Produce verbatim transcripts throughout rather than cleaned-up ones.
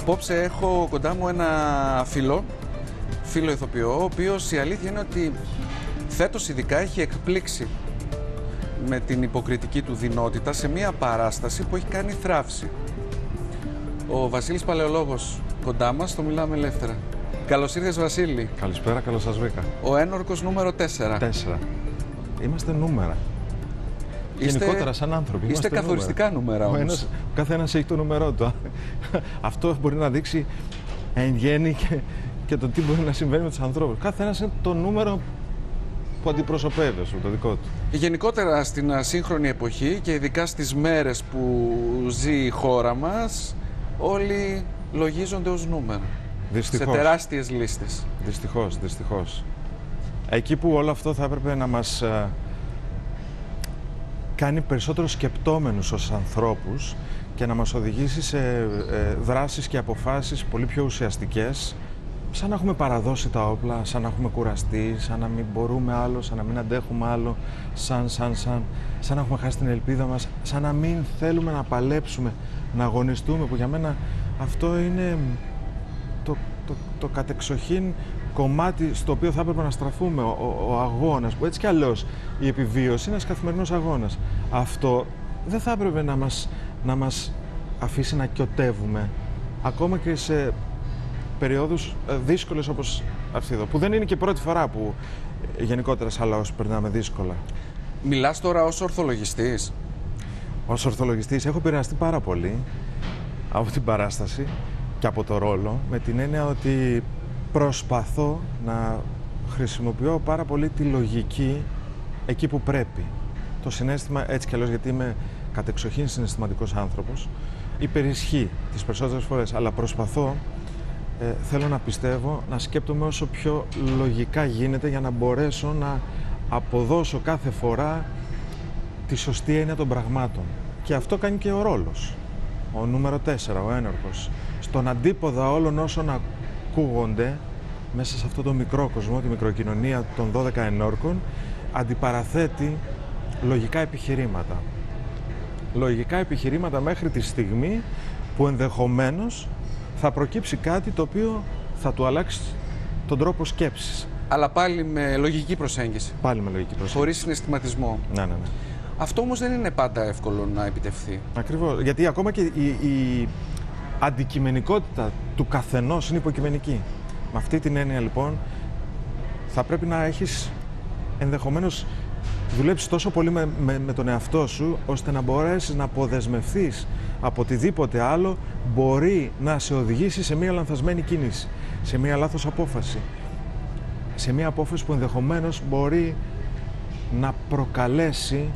Απόψε έχω κοντά μου ένα φίλο, φίλο ηθοποιό, ο οποίος η αλήθεια είναι ότι φέτος ειδικά έχει εκπλήξει με την υποκριτική του δεινότητα σε μια παράσταση που έχει κάνει θράψη. Ο Βασίλης Παλαιολόγος κοντά μας, το μιλάμε ελεύθερα. Καλώς ήρθες, Βασίλη. Καλησπέρα, καλώς σας βρήκα. Ο ένορκος νούμερο τέσσερα. Τέσσερα. Είμαστε νούμερα. Είστε... Γενικότερα, σαν άνθρωποι. Είστε καθοριστικά νούμερα, νούμερα όμως. Ο καθένας έχει το νούμερό του. Αυτό μπορεί να δείξει εν γέννη και, και το τι μπορεί να συμβαίνει με τους ανθρώπους. Καθένας είναι το νούμερο που αντιπροσωπεύει, το δικό του. Γενικότερα στην σύγχρονη εποχή και ειδικά στις μέρες που ζει η χώρα μας, όλοι λογίζονται ως νούμερα. Δυστυχώς. Σε τεράστιες λίστες. Δυστυχώς, δυστυχώς. Εκεί που όλο αυτό θα έπρεπε να μας α, κάνει περισσότερο σκεπτόμενους ως ανθρώπους και να μας οδηγήσει σε ε, δράσεις και αποφάσεις πολύ πιο ουσιαστικές, σαν να έχουμε παραδώσει τα όπλα, σαν να έχουμε κουραστεί, σαν να μην μπορούμε άλλο, σαν να μην αντέχουμε άλλο, σαν, σαν, σαν, σαν να έχουμε χάσει την ελπίδα μας, σαν να μην θέλουμε να παλέψουμε, να αγωνιστούμε, που για μένα αυτό είναι το, το, το κατεξοχήν κομμάτι στο οποίο θα έπρεπε να στραφούμε, ο, ο, ο αγώνας, που έτσι κι αλλιώς η επιβίωση είναι ένας καθημερινός αγώνας. Αυτό δεν θα έπρεπε να μας, να μας αφήσει να κιωτεύουμε, ακόμα και σε περιόδους δύσκολες όπως αυτή εδώ, που δεν είναι και η πρώτη φορά που γενικότερα σαν λαός περνάμε δύσκολα. Μιλάς τώρα ως ορθολογιστής? Ως ορθολογιστής έχω επηρεαστεί πάρα πολύ από την παράσταση και από το ρόλο, με την έννοια ότι προσπαθώ να χρησιμοποιώ πάρα πολύ τη λογική εκεί που πρέπει. Το συναίσθημα, έτσι κι αλλιώς, γιατί είμαι κατεξοχήν συναισθηματικός άνθρωπος, υπερισχύει τις περισσότερες φορές, αλλά προσπαθώ, ε, θέλω να πιστεύω, να σκέπτομαι όσο πιο λογικά γίνεται για να μπορέσω να αποδώσω κάθε φορά τη σωστή έννοια των πραγμάτων. Και αυτό κάνει και ο ρόλος. Ο νούμερο τέσσερα, ο ένορκος. Στον αντίποδα όλων όσων ακούγονται μέσα σε αυτό το μικρό κόσμο, τη μικροκοινωνία των δώδεκα ενόρκων, αντιπαραθέτει λογικά επιχειρήματα. Λογικά επιχειρήματα μέχρι τη στιγμή που ενδεχομένως θα προκύψει κάτι το οποίο θα του αλλάξει τον τρόπο σκέψης. Αλλά πάλι με λογική προσέγγιση. Πάλι με λογική προσέγγιση. Χωρίς συναισθηματισμό. Ναι, ναι, ναι. Αυτό όμως δεν είναι πάντα εύκολο να επιτευχθεί. Ακριβώς. Γιατί ακόμα και η, η αντικειμενικότητα του καθενός είναι υποκειμενική. Με αυτή την έννοια, λοιπόν, θα πρέπει να έχεις ενδεχομένως δουλέψει τόσο πολύ με, με, με τον εαυτό σου, ώστε να μπορέσεις να αποδεσμευθείς από οτιδήποτε άλλο μπορεί να σε οδηγήσει σε μια λανθασμένη κίνηση, σε μια λάθος απόφαση, σε μια απόφαση που ενδεχομένως μπορεί να προκαλέσει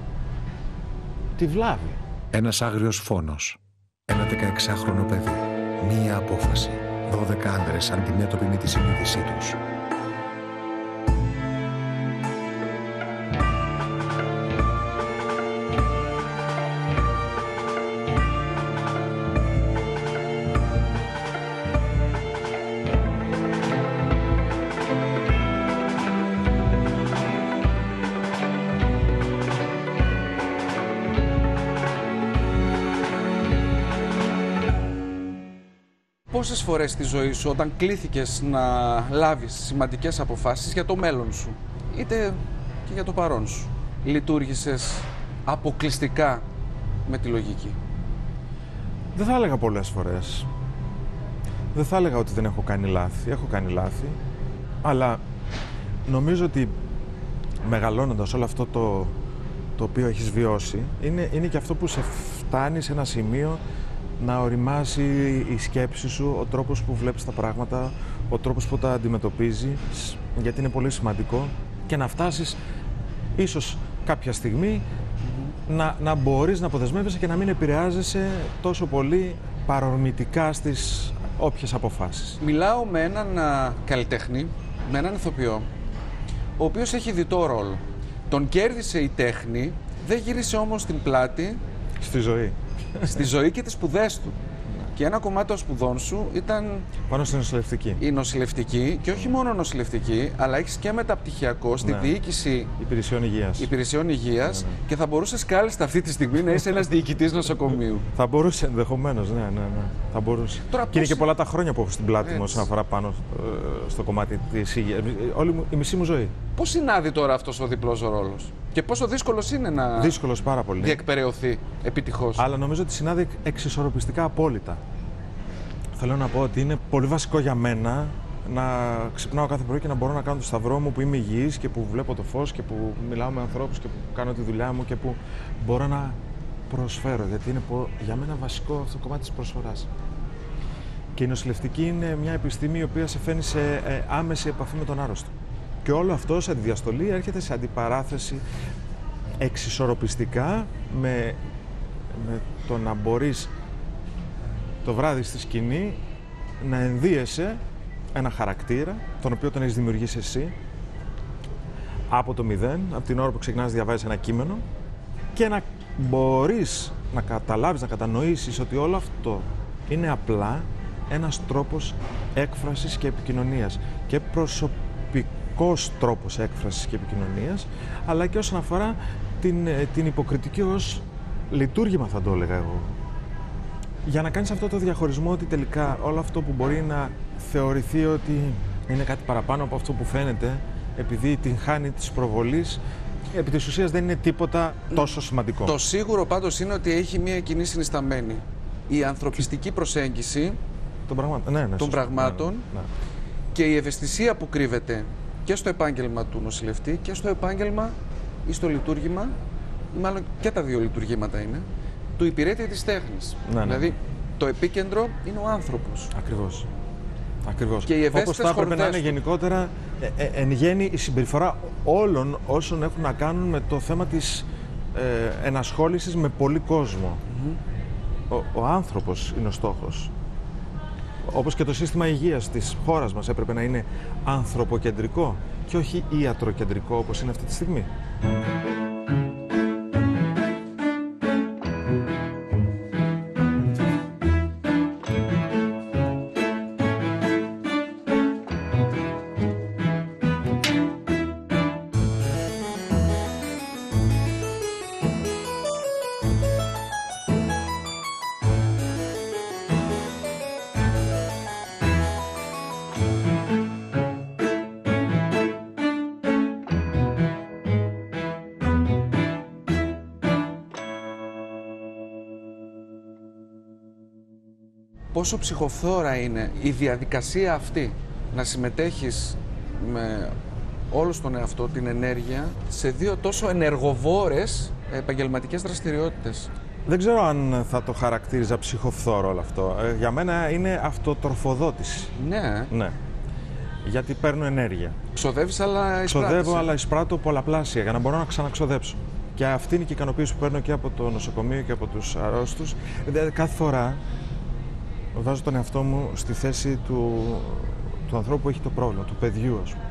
τη βλάβη. Ένας άγριος φόνος, ένα δεκαεξάχρονο παιδί, μία απόφαση, δώδεκα άντρες αντιμέτωποι με τη συνείδησή τους. Πόσες φορές στη ζωή σου, όταν κλήθηκες να λάβεις σημαντικές αποφάσεις για το μέλλον σου, είτε και για το παρόν σου, λειτουργήσες αποκλειστικά με τη λογική? Δεν θα έλεγα πολλές φορές. Δεν θα έλεγα ότι δεν έχω κάνει λάθη. Έχω κάνει λάθη. Αλλά νομίζω ότι μεγαλώνοντας όλο αυτό το, το οποίο έχεις βιώσει, είναι, είναι και αυτό που σε φτάνει σε ένα σημείο να οριμάσει η σκέψη σου, ο τρόπος που βλέπεις τα πράγματα, ο τρόπος που τα αντιμετωπίζεις, γιατί είναι πολύ σημαντικό, και να φτάσεις ίσως κάποια στιγμή να, να μπορείς να αποδεσμεύεσαι και να μην επηρεάζεσαι τόσο πολύ παρορμητικά στις όποιες αποφάσεις. Μιλάω με έναν α, καλλιτέχνη, με έναν ηθοποιό, ο οποίος έχει διτό ρόλο. Τον κέρδισε η τέχνη, δεν γύρισε όμως την πλάτη στη ζωή. Στη ζωή και τις σπουδές του. Και ένα κομμάτι των σπουδών σου ήταν πάνω στη νοσηλευτική. Η νοσηλευτική, και όχι μόνο νοσηλευτική, αλλά έχεις και μεταπτυχιακό στη ναι. διοίκηση υπηρεσιών υγείας. Υπηρεσιών υγείας, ναι, ναι. Και θα μπορούσες κάλλιστα αυτή τη στιγμή να είσαι ένας διοικητής νοσοκομείου. Θα μπορούσε ενδεχομένως, ναι, ναι, ναι. Θα μπορούσε. Τώρα, και είναι και πολλά τα χρόνια που έχω στην πλάτη μου όσον αφορά πάνω ε, στο κομμάτι της υγείας. Όλη μου, η μισή μου ζωή. Πώς συνάδει τώρα αυτός ο διπλός ρόλος και πόσο δύσκολος είναι να δύσκολος πάρα πολύ. διεκπεραιωθεί επιτυχώς? Αλλά νομίζω ότι συνάδει εξισορροπιστικά απόλυτα. Θέλω να πω ότι είναι πολύ βασικό για μένα να ξυπνάω κάθε πρωί και να μπορώ να κάνω το σταυρό μου, που είμαι υγιής και που βλέπω το φως και που μιλάω με ανθρώπους και που κάνω τη δουλειά μου και που μπορώ να προσφέρω. Γιατί είναι για μένα βασικό αυτό το κομμάτι της προσφοράς. Και η νοσηλευτική είναι μια επιστήμη η οποία σε φέρνει σε ε, άμεση επαφή με τον άρρωστο. Και όλο αυτό σε αντιδιαστολή έρχεται σε αντιπαράθεση εξισορροπιστικά με, με το να μπορείς το βράδυ στη σκηνή να ενδύεσαι ένα χαρακτήρα, τον οποίο τον έχεις δημιουργήσει εσύ, από το μηδέν, από την ώρα που ξεκινάς να διαβάζεις ένα κείμενο, και να μπορείς να καταλάβεις, να κατανοήσεις ότι όλο αυτό είναι απλά ένας τρόπος έκφρασης και επικοινωνίας, και προσωπικός τρόπος έκφρασης και επικοινωνίας, αλλά και όσον αφορά την, την υποκριτική ως λειτουργήμα, θα το έλεγα εγώ. Για να κάνεις αυτό το διαχωρισμό, ότι τελικά όλο αυτό που μπορεί να θεωρηθεί ότι είναι κάτι παραπάνω από αυτό που φαίνεται, επειδή την χάνει της προβολής, επί της ουσίας δεν είναι τίποτα τόσο σημαντικό. Το σίγουρο πάντως είναι ότι έχει μια κοινή συνισταμένη. Η ανθρωπιστική προσέγγιση των πραγμάτων, ναι, ναι, των πραγμάτων ναι, ναι. Και η ευαισθησία που κρύβεται και στο επάγγελμα του νοσηλευτή και στο επάγγελμα ή στο λειτουργήμα, ή μάλλον και τα δύο λειτουργήματα είναι, του υπηρέτη της τέχνης. Ναι, ναι. Δηλαδή, το επίκεντρο είναι ο άνθρωπος. Ακριβώς. Ακριβώς. Και οι ευαίσθητες όπως θα έπρεπε να είναι γενικότερα ε, ε, εν γέννη η συμπεριφορά όλων όσων έχουν να κάνουν με το θέμα της ε, ενασχόλησης με πολύ κόσμο. Mm-hmm. Ο, ο άνθρωπος είναι ο στόχος. Όπως και το σύστημα υγείας της χώρας μας έπρεπε να είναι ανθρωποκεντρικό και όχι ιατροκεντρικό όπως είναι αυτή τη στιγμή. Πόσο ψυχοφθόρα είναι η διαδικασία αυτή να συμμετέχεις με όλο τον εαυτό, την ενέργεια, σε δύο τόσο ενεργοβόρες επαγγελματικές δραστηριότητες. Δεν ξέρω αν θα το χαρακτήριζα ψυχοφθόρο όλο αυτό. Ε, για μένα είναι αυτοτροφοδότηση. Ναι. Ναι. Γιατί παίρνω ενέργεια. Ξοδεύεις, αλλά εισπράττεις. Ξοδεύω, αλλά εισπράττω πολλαπλάσια για να μπορώ να ξαναξοδέψω. Και αυτή είναι και η ικανοποίηση που παίρνω και από το νοσοκομείο και από τους αρρώστους. Δηλαδή, κάθε φορά βάζω τον εαυτό μου στη θέση του, του ανθρώπου που έχει το πρόβλημα, του παιδιού, ας πούμε.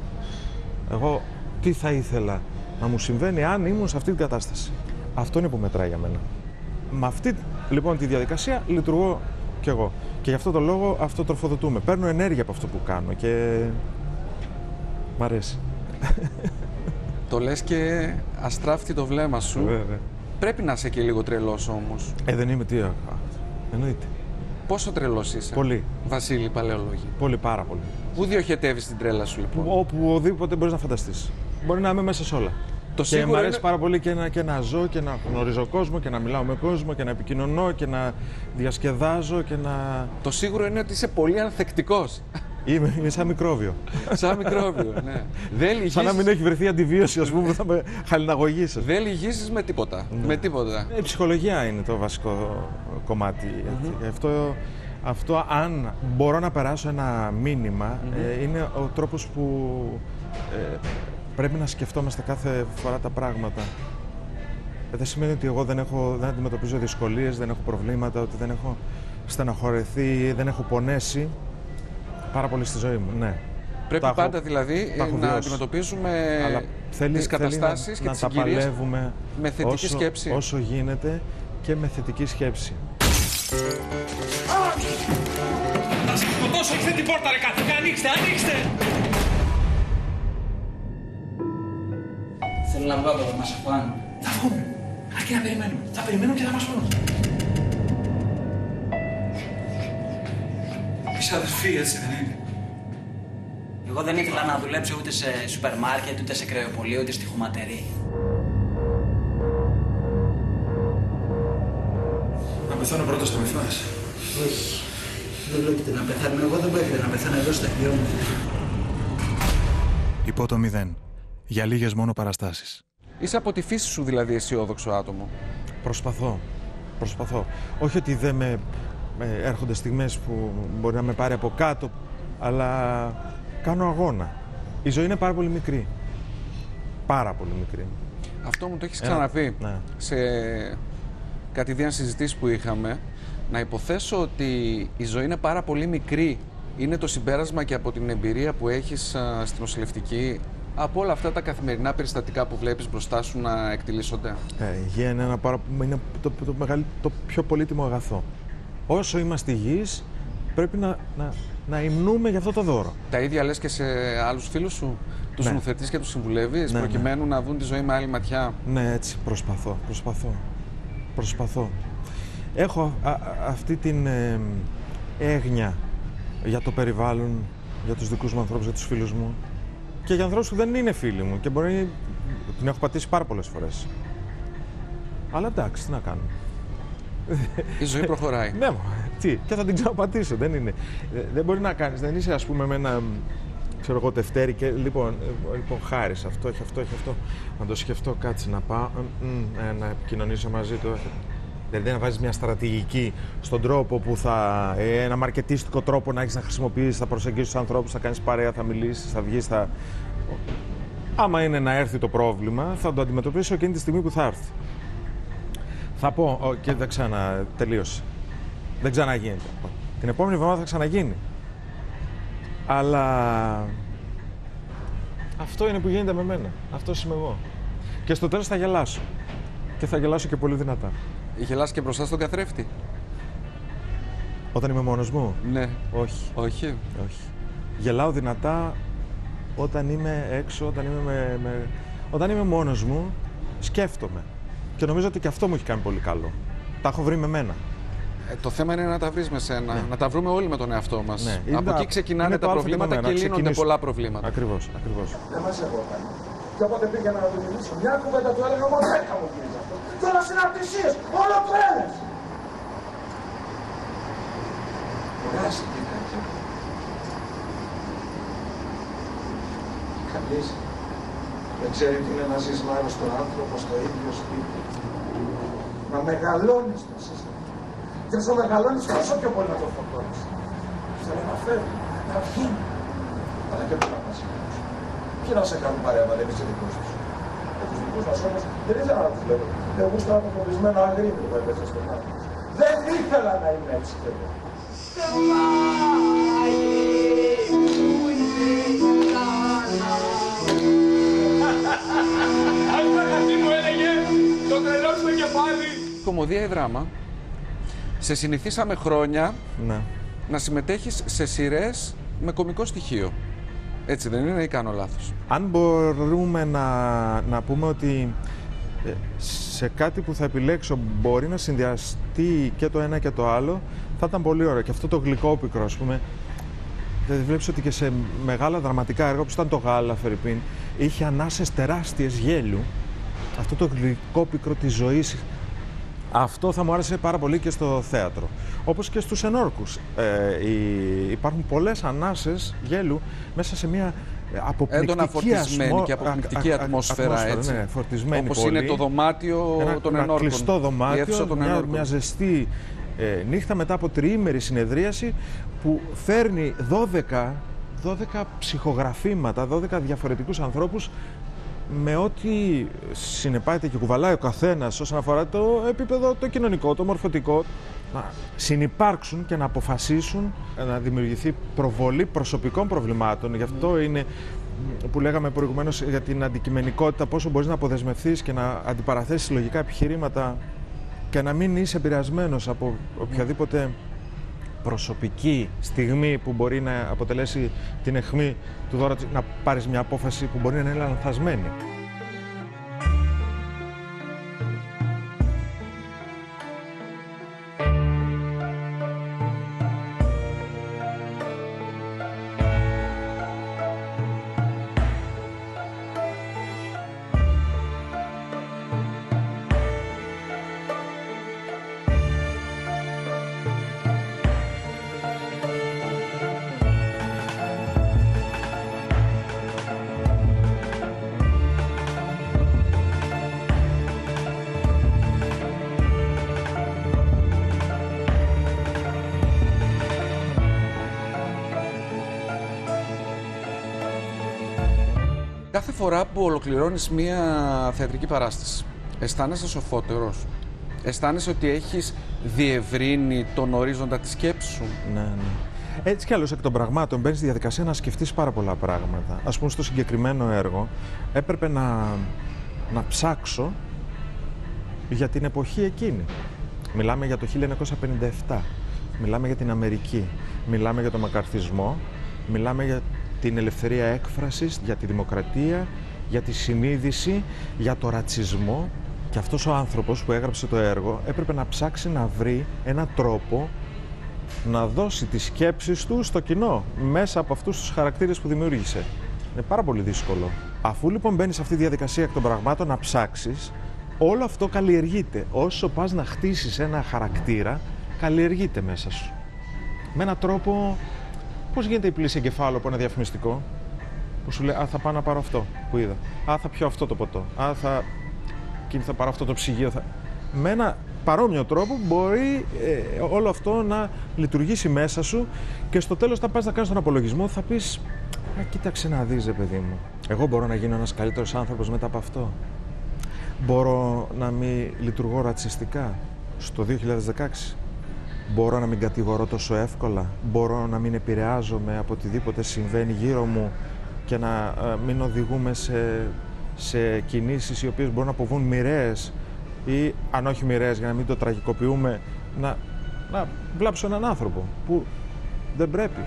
Εγώ τι θα ήθελα να μου συμβαίνει αν ήμουν σε αυτή την κατάσταση. Αυτό είναι που μετράει για μένα. Με αυτή λοιπόν τη διαδικασία λειτουργώ κι εγώ. Και γι' αυτό το λόγο αυτοτροφοδοτούμε. Παίρνω ενέργεια από αυτό που κάνω και μ' αρέσει. Το λες και αστράφτει το βλέμμα σου. Βέβαια. Πρέπει να είσαι και λίγο τρελός όμως. Ε, δεν είμαι τι. Εννοείται. Πόσο τρελός είσαι? Πολύ. Βασίλη Παλαιολόγη. Πολύ, πάρα πολύ. Πού διοχετεύεις την τρέλα σου, λοιπόν? Οπουδήποτε μπορείς να φανταστείς. Μπορεί να είμαι μέσα σε όλα. Το και μου αρέσει είναι... πάρα πολύ και να, και να ζω και να γνωρίζω κόσμο και να μιλάω με κόσμο και να επικοινωνώ και να διασκεδάζω και να... Το σίγουρο είναι ότι είσαι πολύ ανθεκτικός. Είμαι, είμαι σαν μικρόβιο. Σαν μικρόβιο, ναι. Δεν λυγίζεις... Σαν να μην έχει βρεθεί αντιβίωση, ας πούμε, που θα με χαλιναγωγήσει. Δεν λυγίζεις με τίποτα. Ναι. Με τίποτα. Η ψυχολογία είναι το βασικό κομμάτι. Mm-hmm. Αυτό, αυτό, αν μπορώ να περάσω ένα μήνυμα, mm-hmm. ε, είναι ο τρόπος που ε, πρέπει να σκεφτόμαστε κάθε φορά τα πράγματα. Ε, δεν σημαίνει ότι εγώ δεν, έχω, δεν αντιμετωπίζω δυσκολίες, δεν έχω προβλήματα, ότι δεν έχω στεναχωρεθεί, δεν έχω πονέσει. Πάρα πολύ στη ζωή μου, ναι. Πρέπει τα πάντα έχω, δηλαδή να βιώσει. αντιμετωπίζουμε θέλει, τις καταστάσεις θέλει να, και να τις συγκυρίες με θετική όσο, σκέψη. Όσο γίνεται και με θετική σκέψη. την πόρτα ρε κάτι, ανοίξτε, ανοίξτε! Θέλω να βγω από εδώ, μας αφάνουν. Θα βγούμε. Αρκεί να περιμένουμε. Θα περιμένουμε και θα μας πούν. Είσαι αδερφή, έτσι δεν είναι? Εγώ δεν ήθελα να δουλέψω ούτε σε σούπερ μάρκετ, ούτε σε κρεοπολείο, ούτε στη χωματερή. Να πεθάνω πρώτα στο μυθάς. Όχι. Δεν πρόκειται να πεθάνω. Εγώ δεν πρόκειται να πεθάνω εδώ στα χιλιόμετρα. Υπό το μηδέν. Για λίγες μόνο παραστάσεις. Είσαι από τη φύση σου δηλαδή αισιόδοξο άτομο. Προσπαθώ. Προσπαθώ. Όχι ότι δεν με, με έρχονται στιγμές που μπορεί να με πάρει από κάτω, αλλά κάνω αγώνα. Η ζωή είναι πάρα πολύ μικρή. Πάρα πολύ μικρή. Αυτό μου το έχεις ξαναπεί ναι. σε κατηδίαν συζητήσεις που είχαμε. Να υποθέσω ότι η ζωή είναι πάρα πολύ μικρή. Είναι το συμπέρασμα και από την εμπειρία που έχεις α, στην νοσηλευτική, από όλα αυτά τα καθημερινά περιστατικά που βλέπεις μπροστά σου να εκτιλήσονται. Ε, η υγεία είναι, ένα πάρα, είναι το, το, το, το πιο πολύτιμο αγαθό. Όσο είμαστε υγιείς, πρέπει να, να, να υμνούμε για αυτό το δώρο. Τα ίδια λες και σε άλλους φίλους σου? Τους ναι. νουθετείς και τους συμβουλεύεις, ναι, προκειμένου ναι. να δουν τη ζωή με άλλη ματιά? Ναι, έτσι προσπαθώ, προσπαθώ, προσπαθώ. Έχω α, α, αυτή την ε, έγνοια για το περιβάλλον, για τους δικούς μου ανθρώπους, για τους φίλους μου και για ανθρώπους που δεν είναι φίλοι μου και μπορεί την έχω πατήσει πάρα πολλές φορές. Αλλά εντάξει, τι να κάνω. Η ζωή προχωράει. Ναι, τι, και θα την ξαναπατήσω, δεν είναι. Δεν μπορεί να κάνεις, δεν είσαι ας πούμε με ένα, ξέρω εγώ, τευτέρι και λοιπόν, λοιπόν χάρης, αυτό έχει αυτό, έχει αυτό. Να το σκεφτώ, κάτσε να πάω, ε, να επικοινωνήσω μαζί του. Δηλαδή να βάζεις μια στρατηγική στον τρόπο που θα, ε, ένα μαρκετίστικο τρόπο να έχεις να χρησιμοποιήσεις, θα προσεγγίσεις τους ανθρώπους, θα κάνεις παρέα, θα μιλήσεις, θα βγεις, θα... Άμα είναι να έρθει το πρόβλημα, θα το αντιμετωπίσω εκείνη τη στιγμή που θα έρθει. Θα πω, ο, και δεν ξανα, τελείωσε. Δεν ξαναγίνεται. Την επόμενη εβδομάδα θα ξαναγίνει. Αλλά αυτό είναι που γίνεται με μένα. Αυτός είμαι εγώ. Και στο τέλος θα γελάσω. Και θα γελάσω και πολύ δυνατά. Γελάς και μπροστά στον καθρέφτη? Όταν είμαι μόνος μου? Ναι. Όχι. Όχι. Όχι. Γελάω δυνατά όταν είμαι έξω, όταν είμαι, με, με... όταν είμαι μόνος μου, σκέφτομαι. Και νομίζω ότι και αυτό μου έχει κάνει πολύ καλό. Τα έχω βρει με μένα. Ε, το θέμα είναι να τα βρεις με σένα, ναι. Να τα βρούμε όλοι με τον εαυτό μας. Ναι. Από εκεί ξεκινάνε τα προβλήματα και λύνονται πολλά προβλήματα. Ακριβώς, ακριβώς. Δεν μας έχω κάνει. Και όποτε πήγαινα να το μιλήσω, μια κουβέντα του έλεγα, μόνο δεν θα μου πεις αυτό. Τώρα συναρτησίες, όλο το έλεγες. Κουράστηκε κάτι. Κανείς δεν ξέρει τι είναι να ζεις με άρρωστο άνθρωπο στο ίδιο σπίτι. Να μεγαλώνεις μέσα σε αυτό. Και όσο μεγαλώνεις, όσο πιο πολύ να το φορτώνεις. Θέλω να φέρει, να βγει. Αλλά και πολλά μαζί. Και να σε κάνουν παρέα, δεν είσαι δικός τους. Και τους δικούς μας όμως δεν ήθελα να τους λέω. Εγώ ήμουν το φοβισμένο αγρίμι που έπαιζε στο μάτι. Δεν ήθελα να είμαι έτσι κι εγώ. Αν κάτι μου έλεγε, το τρελό στο κεφάλι. Κομμωδία ή δράμα, σε συνηθίσαμε χρόνια Ναι. να συμμετέχεις σε σειρές με κωμικό στοιχείο. Έτσι δεν είναι ή κάνω λάθος? Αν μπορούμε να, να πούμε ότι ε, σε κάτι που θα επιλέξω μπορεί να συνδυαστεί και το ένα και το άλλο, θα ήταν πολύ ωραίο. Και αυτό το γλυκόπικρο, ας πούμε, δηλαδή βλέπεις ότι και σε μεγάλα δραματικά έργα, όπως ήταν το Γάλα, Φερρυπίν, είχε ανάσες τεράστιες γέλιου. Αυτό το γλυκόπικρο της ζωής, αυτό θα μου άρεσε πάρα πολύ και στο θέατρο. Όπως και στους ενόρκους. Ε, υπάρχουν πολλές ανάσες γέλου μέσα σε μια αποπληκτική έντονα φορτισμένη ασμο... και αποπληκτική α, α, ατμόσφαιρα, ατμόσφαιρα, έτσι. Ναι, φορτισμένη όπως πολύ. είναι το δωμάτιο ένα, των ένα ενόρκων. κλειστό δωμάτιο, των μια, ενόρκων. μια ζεστή ε, νύχτα μετά από τριήμερη συνεδρίαση που φέρνει δώδεκα, δώδεκα ψυχογραφήματα, δώδεκα διαφορετικούς ανθρώπους με ό,τι συνεπάγεται και κουβαλάει ο καθένας όσον αφορά το επίπεδο το κοινωνικό, το μορφωτικό, να συνυπάρξουν και να αποφασίσουν να δημιουργηθεί προβολή προσωπικών προβλημάτων. Γι' αυτό είναι που λέγαμε προηγουμένως για την αντικειμενικότητα, πόσο μπορείς να αποδεσμευθείς και να αντιπαραθέσεις συλλογικά επιχειρήματα και να μην είσαι επηρεασμένος από οποιαδήποτε προσωπική στιγμή που μπορεί να αποτελέσει την αιχμή του δώρα, να πάρεις μια απόφαση που μπορεί να είναι λανθασμένη. Κάθε φορά που ολοκληρώνεις μία θεατρική παράσταση, αισθάνεσαι σοφότερος, αισθάνεσαι ότι έχεις διευρύνει τον ορίζοντα της σκέψης σου. Ναι, ναι. Έτσι κι άλλως εκ των πραγμάτων μπαίνεις στη διαδικασία να σκεφτείς πάρα πολλά πράγματα. Ας πούμε, στο συγκεκριμένο έργο έπρεπε να, να ψάξω για την εποχή εκείνη. Μιλάμε για το χίλια εννιακόσια πενήντα επτά, μιλάμε για την Αμερική, μιλάμε για τον μακαρθισμό, μιλάμε για την ελευθερία έκφρασης, για τη δημοκρατία, για τη συνείδηση, για το ρατσισμό. Και αυτός ο άνθρωπος που έγραψε το έργο έπρεπε να ψάξει να βρει έναν τρόπο να δώσει τις σκέψεις του στο κοινό μέσα από αυτούς τους χαρακτήρες που δημιούργησε. Είναι πάρα πολύ δύσκολο. Αφού λοιπόν μπαίνεις σε αυτή τη διαδικασία εκ των πραγμάτων να ψάξεις, όλο αυτό καλλιεργείται. Όσο πας να χτίσεις ένα χαρακτήρα, καλλιεργείται μέσα σου. Με έναν τρόπο. Πώς γίνεται η πλήση εγκεφάλου από ένα διαφημιστικό που σου λέει «Α, θα πάω να πάρω αυτό που είδα. Α, θα πιω αυτό το ποτό. Α, θα, και θα πάρω αυτό το ψυγείο». Θα... Με ένα παρόμοιο τρόπο μπορεί ε, όλο αυτό να λειτουργήσει μέσα σου και στο τέλος θα πας να κάνεις τον απολογισμό, θα πεις «Α, κοίταξε να δεις, ρε παιδί μου. Εγώ μπορώ να γίνω ένας καλύτερος άνθρωπος μετά από αυτό. Μπορώ να μην λειτουργώ ρατσιστικά στο δύο χιλιάδες δεκαέξι. Μπορώ να μην κατηγορώ τόσο εύκολα, μπορώ να μην επηρεάζομαι από οτιδήποτε συμβαίνει γύρω μου και να μην οδηγούμε σε, σε κινήσεις οι οποίες μπορούν να αποβούν μοιραίες ή, αν όχι μοιραίες, για να μην το τραγικοποιούμε, να, να βλάψω έναν άνθρωπο που δεν πρέπει.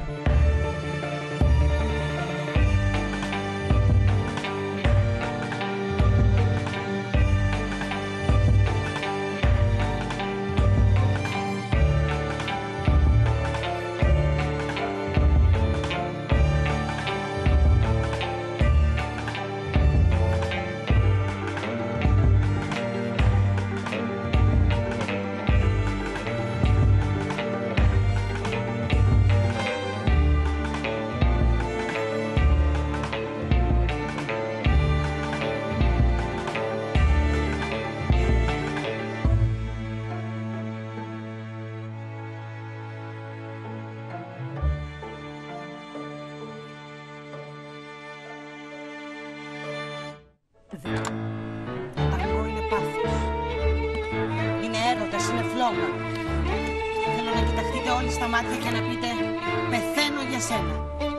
Αργό είναι πάθος. Είναι έρωτας, είναι φλόγα. Θέλω να κοιταχτείτε όλοι στα μάτια και να πείτε «Πεθαίνω για σένα».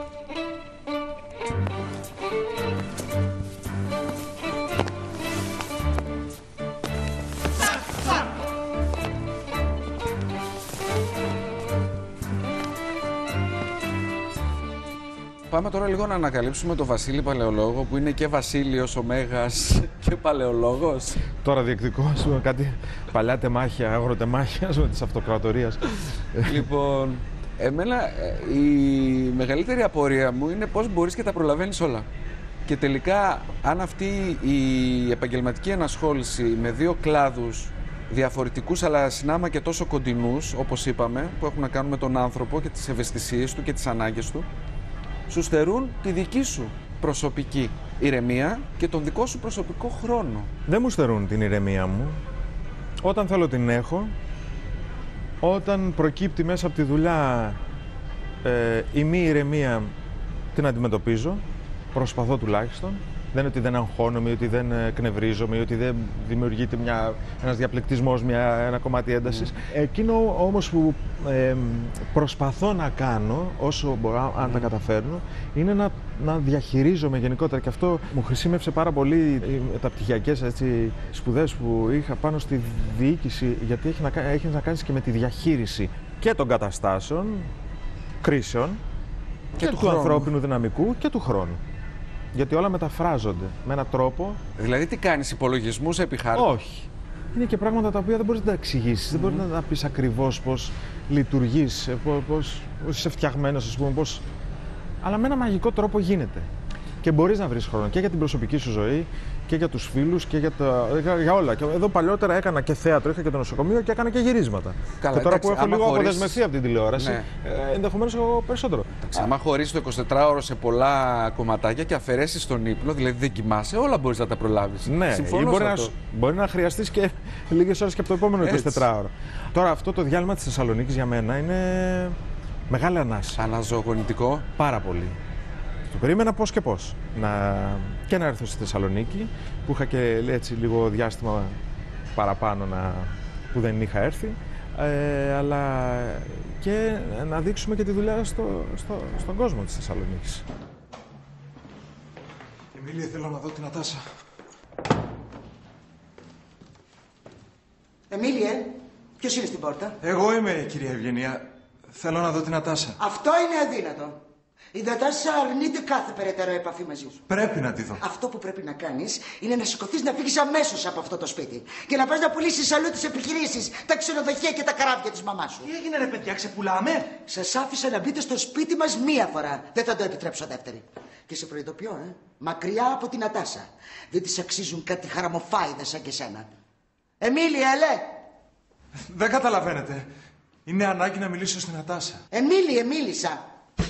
Πάμε τώρα λίγο να ανακαλύψουμε τον Βασίλη Παλαιολόγο, που είναι και Βασίλειος ο Μέγας και Παλαιολόγος. Τώρα διεκδικώ κάτι παλιά τεμάχια, αγροτεμάχια της αυτοκρατορίας. Λοιπόν, εμένα η μεγαλύτερη απορία μου είναι πώς μπορείς και τα προλαβαίνεις όλα. Και τελικά, αν αυτή η επαγγελματική ενασχόληση με δύο κλάδους διαφορετικούς αλλά συνάμα και τόσο κοντινούς, όπως είπαμε, που έχουν να κάνουν με τον άνθρωπο και τις ευαισθησίες του και τις ανάγκες του, σου στερούν τη δική σου προσωπική ηρεμία και τον δικό σου προσωπικό χρόνο. Δεν μου στερούν την ηρεμία μου. Όταν θέλω την έχω. Όταν προκύπτει μέσα από τη δουλειά ε, η μη ηρεμία, την αντιμετωπίζω. Προσπαθώ τουλάχιστον. Δεν είναι ότι δεν αγχώνομαι, ή ότι δεν εκνευρίζομαι, ή ότι δεν δημιουργείται μια, ένας διαπληκτισμός, μια, ένα κομμάτι έντασης. Mm. Εκείνο όμως που ε, προσπαθώ να κάνω, όσο μπορώ, αν mm. τα καταφέρνω, είναι να, να διαχειρίζομαι γενικότερα. Και αυτό μου χρησιμεύσε πάρα πολύ τα πτυχιακές έτσι, σπουδές που είχα πάνω στη διοίκηση, γιατί έχει να, έχει να κάνεις και με τη διαχείριση και των καταστάσεων, κρίσεων και, και του, του ανθρώπινου δυναμικού και του χρόνου. Γιατί όλα μεταφράζονται με έναν τρόπο. Δηλαδή, τι κάνεις, υπολογισμούς επί χάρτη? Όχι. Είναι και πράγματα τα οποία δεν μπορείς να τα εξηγήσεις. Mm. Δεν μπορείς να τα πεις ακριβώς πώς λειτουργείς, πώς είσαι φτιαγμένος, ας πούμε, πώς. Αλλά με ένα μαγικό τρόπο γίνεται. Και μπορείς να βρεις χρόνο και για την προσωπική σου ζωή και για τους φίλους και για, τα... για όλα. Και εδώ παλιότερα έκανα και θέατρο, είχα και το νοσοκομείο και έκανα και γυρίσματα. Καλά, και τώρα εντάξει, που έχω λίγο χωρίς... αποδεσμευτεί από την τηλεόραση, ναι. ε, ενδεχομένως έχω περισσότερο. Εντάξει, άμα χωρίς το εικοσιτετράωρο σε πολλά κομματάκια και αφαιρέσεις τον ύπνο, δηλαδή δεν κοιμάσαι, όλα μπορείς να τα προλάβεις. Ναι, ή μπορεί, να, μπορεί να χρειαστείς και λίγες ώρες και από το επόμενο εικοσιτετράωρο. Τώρα αυτό το διάλειμμα της Θεσσαλονίκης για μένα είναι μεγάλη ανάση. Αναζωογονητικό. Πάρα πολύ. Το περίμενα πώς και πώς. Να... Και να έρθω στη Θεσσαλονίκη, που είχα και έτσι λίγο διάστημα παραπάνω να... που δεν είχα έρθει, ε, αλλά και να δείξουμε και τη δουλειά στο... Στο... στον κόσμο της Θεσσαλονίκης. Εμίλια, θέλω να δω την Νατάσα. Εμίλιε, ποιος είναι στην πόρτα? Εγώ είμαι, κυρία Ευγενία. Θέλω να δω την Νατάσα. Αυτό είναι αδύνατο. Η Νατάσα αρνείται κάθε περαιτέρω επαφή μαζί σου. Πρέπει να τη δω. Αυτό που πρέπει να κάνεις είναι να σηκωθείς να φύγεις αμέσως από αυτό το σπίτι και να πας να πουλήσεις αλλού τις επιχειρήσεις, τα ξενοδοχεία και τα καράβια της μαμάς σου. Τι έγινε, ρε παιδιά, ξεπουλάμε? Σας άφησα να μπείτε στο σπίτι μας μία φορά. Δεν θα το επιτρέψω δεύτερη. Και σε προειδοποιώ, ε, μακριά από την Νατάσα. Δεν της αξίζουν κάτι χαραμοφάιδες σαν και σένα. Εμίλια, ελέ! Δεν καταλαβαίνετε. Είναι ανάγκη να μιλήσω στην Νατάσα. Εμίλια, μίλησα.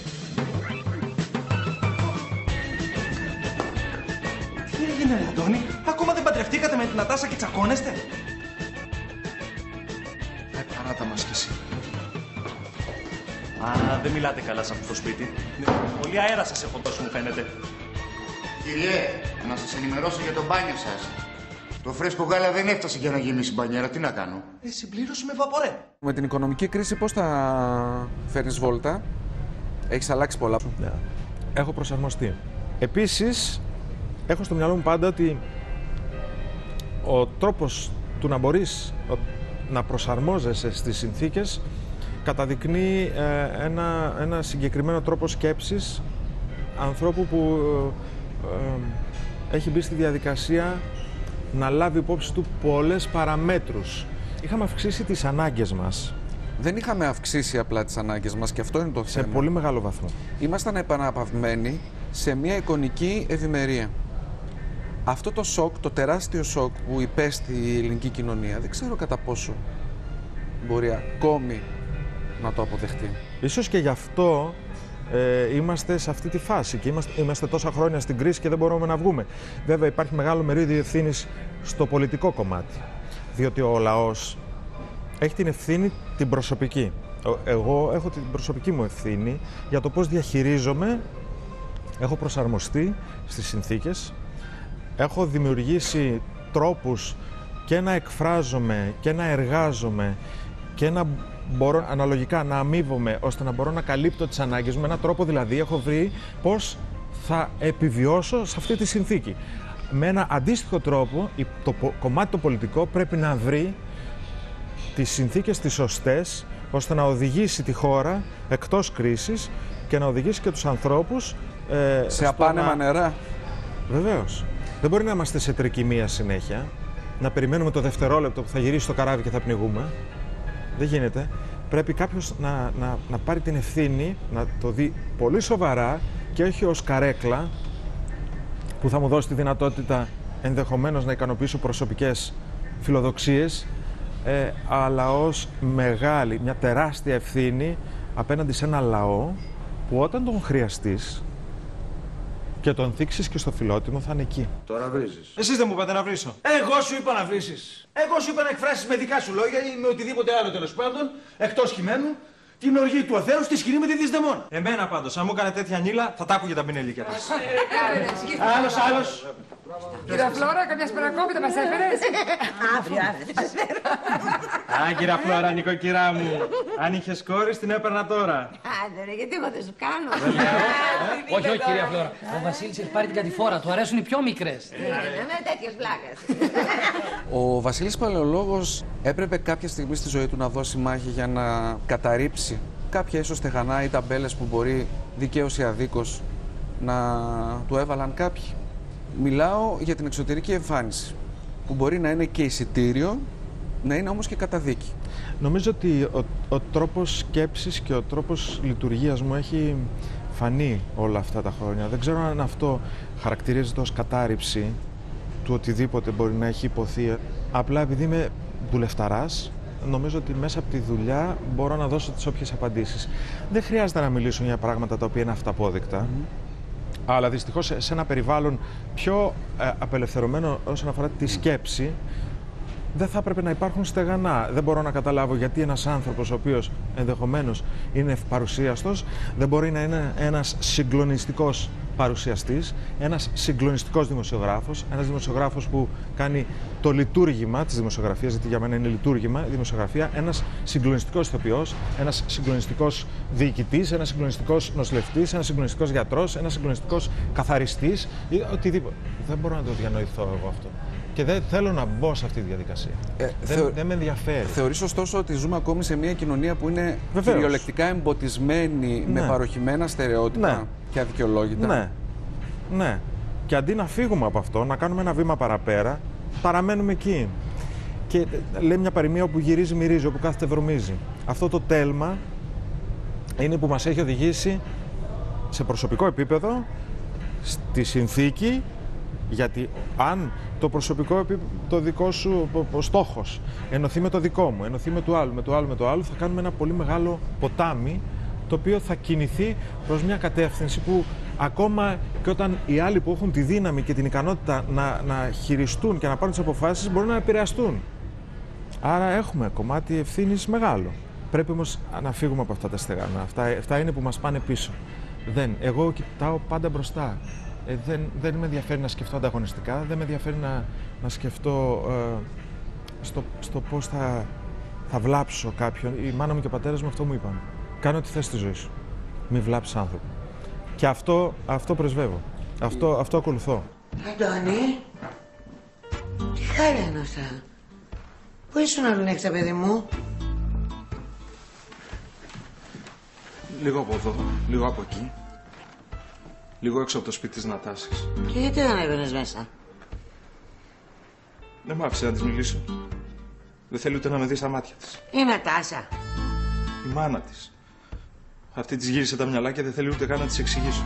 Τι έγινε, ρε Αντώνη, ακόμα δεν παντρευτήκατε με την Νατάσα και τσακώνεστε? Ε, παράτα μας κι εσύ. Α, δεν μιλάτε καλά σε αυτό το σπίτι. Ναι. Πολύ αέρα σας έχω τόσο, μου φαίνεται. Κυριέ, να σας ενημερώσω για το μπάνιο σας. Το φρέσκο γάλα δεν έφτασε για να γεμίσει μπανιέρα. Τι να κάνω? Ε, συμπλήρωση με βαπορέ. Με την οικονομική κρίση πώς θα φέρνεις βόλτα? Έχεις αλλάξει πολλά. Ναι. Έχω προσαρμοστεί. Επίσης, έχω στο μυαλό μου πάντα ότι ο τρόπος του να μπορείς να προσαρμόζεσαι στις συνθήκες καταδεικνύει ε, ένα, ένα συγκεκριμένο τρόπο σκέψης ανθρώπου που ε, ε, έχει μπει στη διαδικασία να λάβει υπόψη του πολλές παραμέτρους. Είχαμε αυξήσει τις ανάγκες μας. Δεν είχαμε αυξήσει απλά τις ανάγκες μας και αυτό είναι το θέμα. Σε πολύ μεγάλο βαθμό. Ήμασταν επαναπαυμένοι σε μια εικονική ευημερία. Αυτό το σοκ, το τεράστιο σοκ που υπέστη η ελληνική κοινωνία, δεν ξέρω κατά πόσο μπορεί ακόμη να το αποδεχτεί. Ίσως και γι' αυτό ε, είμαστε σε αυτή τη φάση και είμαστε, είμαστε τόσα χρόνια στην κρίση και δεν μπορούμε να βγούμε. Βέβαια υπάρχει μεγάλο μερίδιο ευθύνης στο πολιτικό κομμάτι, διότι ο λαός έχει την ευθύνη την προσωπική. Εγώ έχω την προσωπική μου ευθύνη για το πώς διαχειρίζομαι. Έχω προσαρμοστεί στις συνθήκες, έχω δημιουργήσει τρόπους και να εκφράζομαι και να εργάζομαι και να μπορώ αναλογικά να αμείβομαι ώστε να μπορώ να καλύπτω τις ανάγκες μου. Με έναν τρόπο δηλαδή έχω βρει πώς θα επιβιώσω σε αυτή τη συνθήκη. Με ένα αντίστοιχο τρόπο το κομμάτι το πολιτικό πρέπει να βρει τις συνθήκες τις σωστές ώστε να οδηγήσει τη χώρα εκτός κρίσης και να οδηγήσει και τους ανθρώπους ε, σε απάνεμα να... νερά. Βεβαίως. Δεν μπορεί να είμαστε σε τρικυμία συνέχεια, να περιμένουμε το δευτερόλεπτο που θα γυρίσει το καράβι και θα πνιγούμε. Δεν γίνεται. Πρέπει κάποιος να, να, να πάρει την ευθύνη, να το δει πολύ σοβαρά και όχι ως καρέκλα που θα μου δώσει τη δυνατότητα ενδεχομένως να ικανοποιήσω προσωπικές φιλοδοξίες, ε, αλλά ως μεγάλη, μια τεράστια ευθύνη απέναντι σε ένα λαό που όταν τον χρειαστείς και τον θίξεις και στο φιλότιμο θα είναι εκεί. Τώρα βρίζεις. Εσείς δεν μου είπατε να βρίσω. Εγώ σου είπα να βρήσεις. Εγώ σου είπα να εκφράσεις με δικά σου λόγια ή με οτιδήποτε άλλο τέλος πάντων, εκτός κειμένου, την οργή του Αθέου στη σκηνή με τη Δυσδαιμόνα. Εμένα πάντως, αν μου έκανε τέτοια νύλα, θα τα άκουγε τα πινελίκια της. Άλλος, άλλος. Κυρία Φλόρα, καμιά σπερακόπιτα μας έφερες? Αύριο, αύριο θα σας φέρω. Α, κυρία Φλόρα, νοικοκυρά μου. Αν είχες κόρη, την έπαιρνα τώρα. Άντε ρε, γιατί εγώ δεν σου κάνω. Όχι, όχι, κυρία Φλόρα. Ο Βασίλης έχει πάρει την κατηφόρα. Του αρέσουν οι πιο μικρές. Με τέτοιες βλάκες. Ο Βασίλης Παλαιολόγος έπρεπε κάποια στιγμή στη ζωή του να δώσει μάχη για να καταρρύψει κάποια ίσως στεγανά ή ταμπέλες που μπορεί δικαίως ή αδίκως να του έβαλαν κάποιοι. Μιλάω για την εξωτερική εμφάνιση, που μπορεί να είναι και εισιτήριο, να είναι όμως και καταδίκη. Νομίζω ότι ο, ο τρόπος σκέψης και ο τρόπος λειτουργίας μου έχει φανεί όλα αυτά τα χρόνια. Δεν ξέρω αν αυτό χαρακτηρίζεται ως κατάρριψη του οτιδήποτε μπορεί να έχει υποθεί. Απλά επειδή είμαι δουλευταράς, νομίζω ότι μέσα από τη δουλειά μπορώ να δώσω τις όποιες απαντήσεις. Δεν χρειάζεται να μιλήσω για πράγματα τα οποία είναι αυταπόδεικτα. Mm. Αλλά δυστυχώς σε ένα περιβάλλον πιο ε, απελευθερωμένο όσον αφορά τη σκέψη, δεν θα έπρεπε να υπάρχουν στεγανά. Δεν μπορώ να καταλάβω γιατί ένας άνθρωπος ο οποίος ενδεχομένως είναι ευπαρουσίαστος δεν μπορεί να είναι ένας συγκλονιστικός παρουσιαστής, ένας συγκλονιστικός δημοσιογράφος, ένας δημοσιογράφος που κάνει το λειτουργήμα της δημοσιογραφίας, γιατί για μένα είναι λειτουργήμα η δημοσιογραφία, ένας συγκλονιστικός ηθοποιός, ένας συγκλονιστικός διοικητής, ένας συγκλονιστικός νοσηλευτής, ένας συγκλονιστικός γιατρός, ένας συγκλονιστικός καθαριστής, οτιδήποτε. Δεν μπορώ να το διανοηθώ εγώ αυτό. Και δεν θέλω να μπω σε αυτή τη διαδικασία. Ε, δεν, θεω... δεν με ενδιαφέρει. Θεωρείς ωστόσο ότι ζούμε ακόμη σε μια κοινωνία που είναι Βεβαίως. κυριολεκτικά εμποτισμένη ναι. με παροχημένα στερεότυπα ναι. και αδικαιολόγητα. Ναι. ναι. Και αντί να φύγουμε από αυτό, να κάνουμε ένα βήμα παραπέρα, παραμένουμε εκεί. Και λέει μια παροιμία όπου γυρίζει μυρίζει, όπου κάθεται βρωμίζει. Αυτό το τέλμα είναι που μας έχει οδηγήσει σε προσωπικό επίπεδο στη συνθήκη. Γιατί αν το προσωπικό επίπεδο, το δικό σου ο στόχος ενωθεί με το δικό μου, ενωθεί με το άλλο, με το άλλο, με το άλλο, θα κάνουμε ένα πολύ μεγάλο ποτάμι το οποίο θα κινηθεί προς μια κατεύθυνση που ακόμα και όταν οι άλλοι που έχουν τη δύναμη και την ικανότητα να, να χειριστούν και να πάρουν τις αποφάσεις μπορούν να επηρεαστούν. Άρα έχουμε κομμάτι ευθύνης μεγάλο. Πρέπει όμως να φύγουμε από αυτά τα στεγανά. Αυτά, αυτά είναι που μας πάνε πίσω. Δεν. Εγώ κοιτάω πάντα μπροστά. Ε, δεν, δεν με ενδιαφέρει να σκεφτώ ανταγωνιστικά, δεν με ενδιαφέρει να, να σκεφτώ ε, στο, στο πώς θα, θα βλάψω κάποιον. Η μάνα μου και ο πατέρας μου αυτό μου είπαν. Κάνε ό,τι θες στη ζωή σου. Μη βλάψεις άνθρωπο. Και αυτό, αυτό πρεσβεύω. Αυτό, αυτό ακολουθώ. Αντώνη, τι χάρη είναι αυτά. Πού ήσουν όλη νύχτα, παιδί μου? Λίγο από εδώ, λίγο από εκεί. Λίγο έξω από το σπίτι της Νατάσης. Και γιατί δεν έβαινες μέσα? Δεν μ' άφησε να της μιλήσω. Δεν θέλει ούτε να με δει στα μάτια της. Η Νατάσα. Η μάνα της. Αυτή της γύρισε τα μυαλά και δεν θέλει ούτε καν να της εξηγήσω.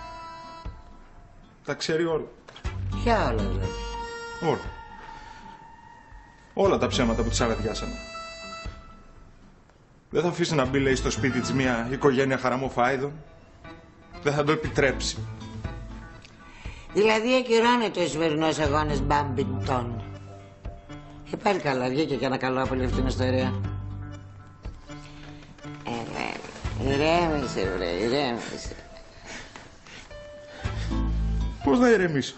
Τα ξέρει όλα. Ποια όλα δηλαδή? Όλα. Όλα τα ψέματα που της αγαδιάσανε. Δεν θα αφήσει να μπει, λέει, στο σπίτι της μια οικογένεια χαραμοφάιδων. Δεν θα το επιτρέψει. Δηλαδή ακυρώνεται ο σημερινός αγώνας μπάμπιντον. Και πάλι καλά, βγήκε και ένα καλό από όλη αυτή την ιστορία. Ε, ηρέμησε, βρε, ηρέμησε. Πώς να ηρεμήσω?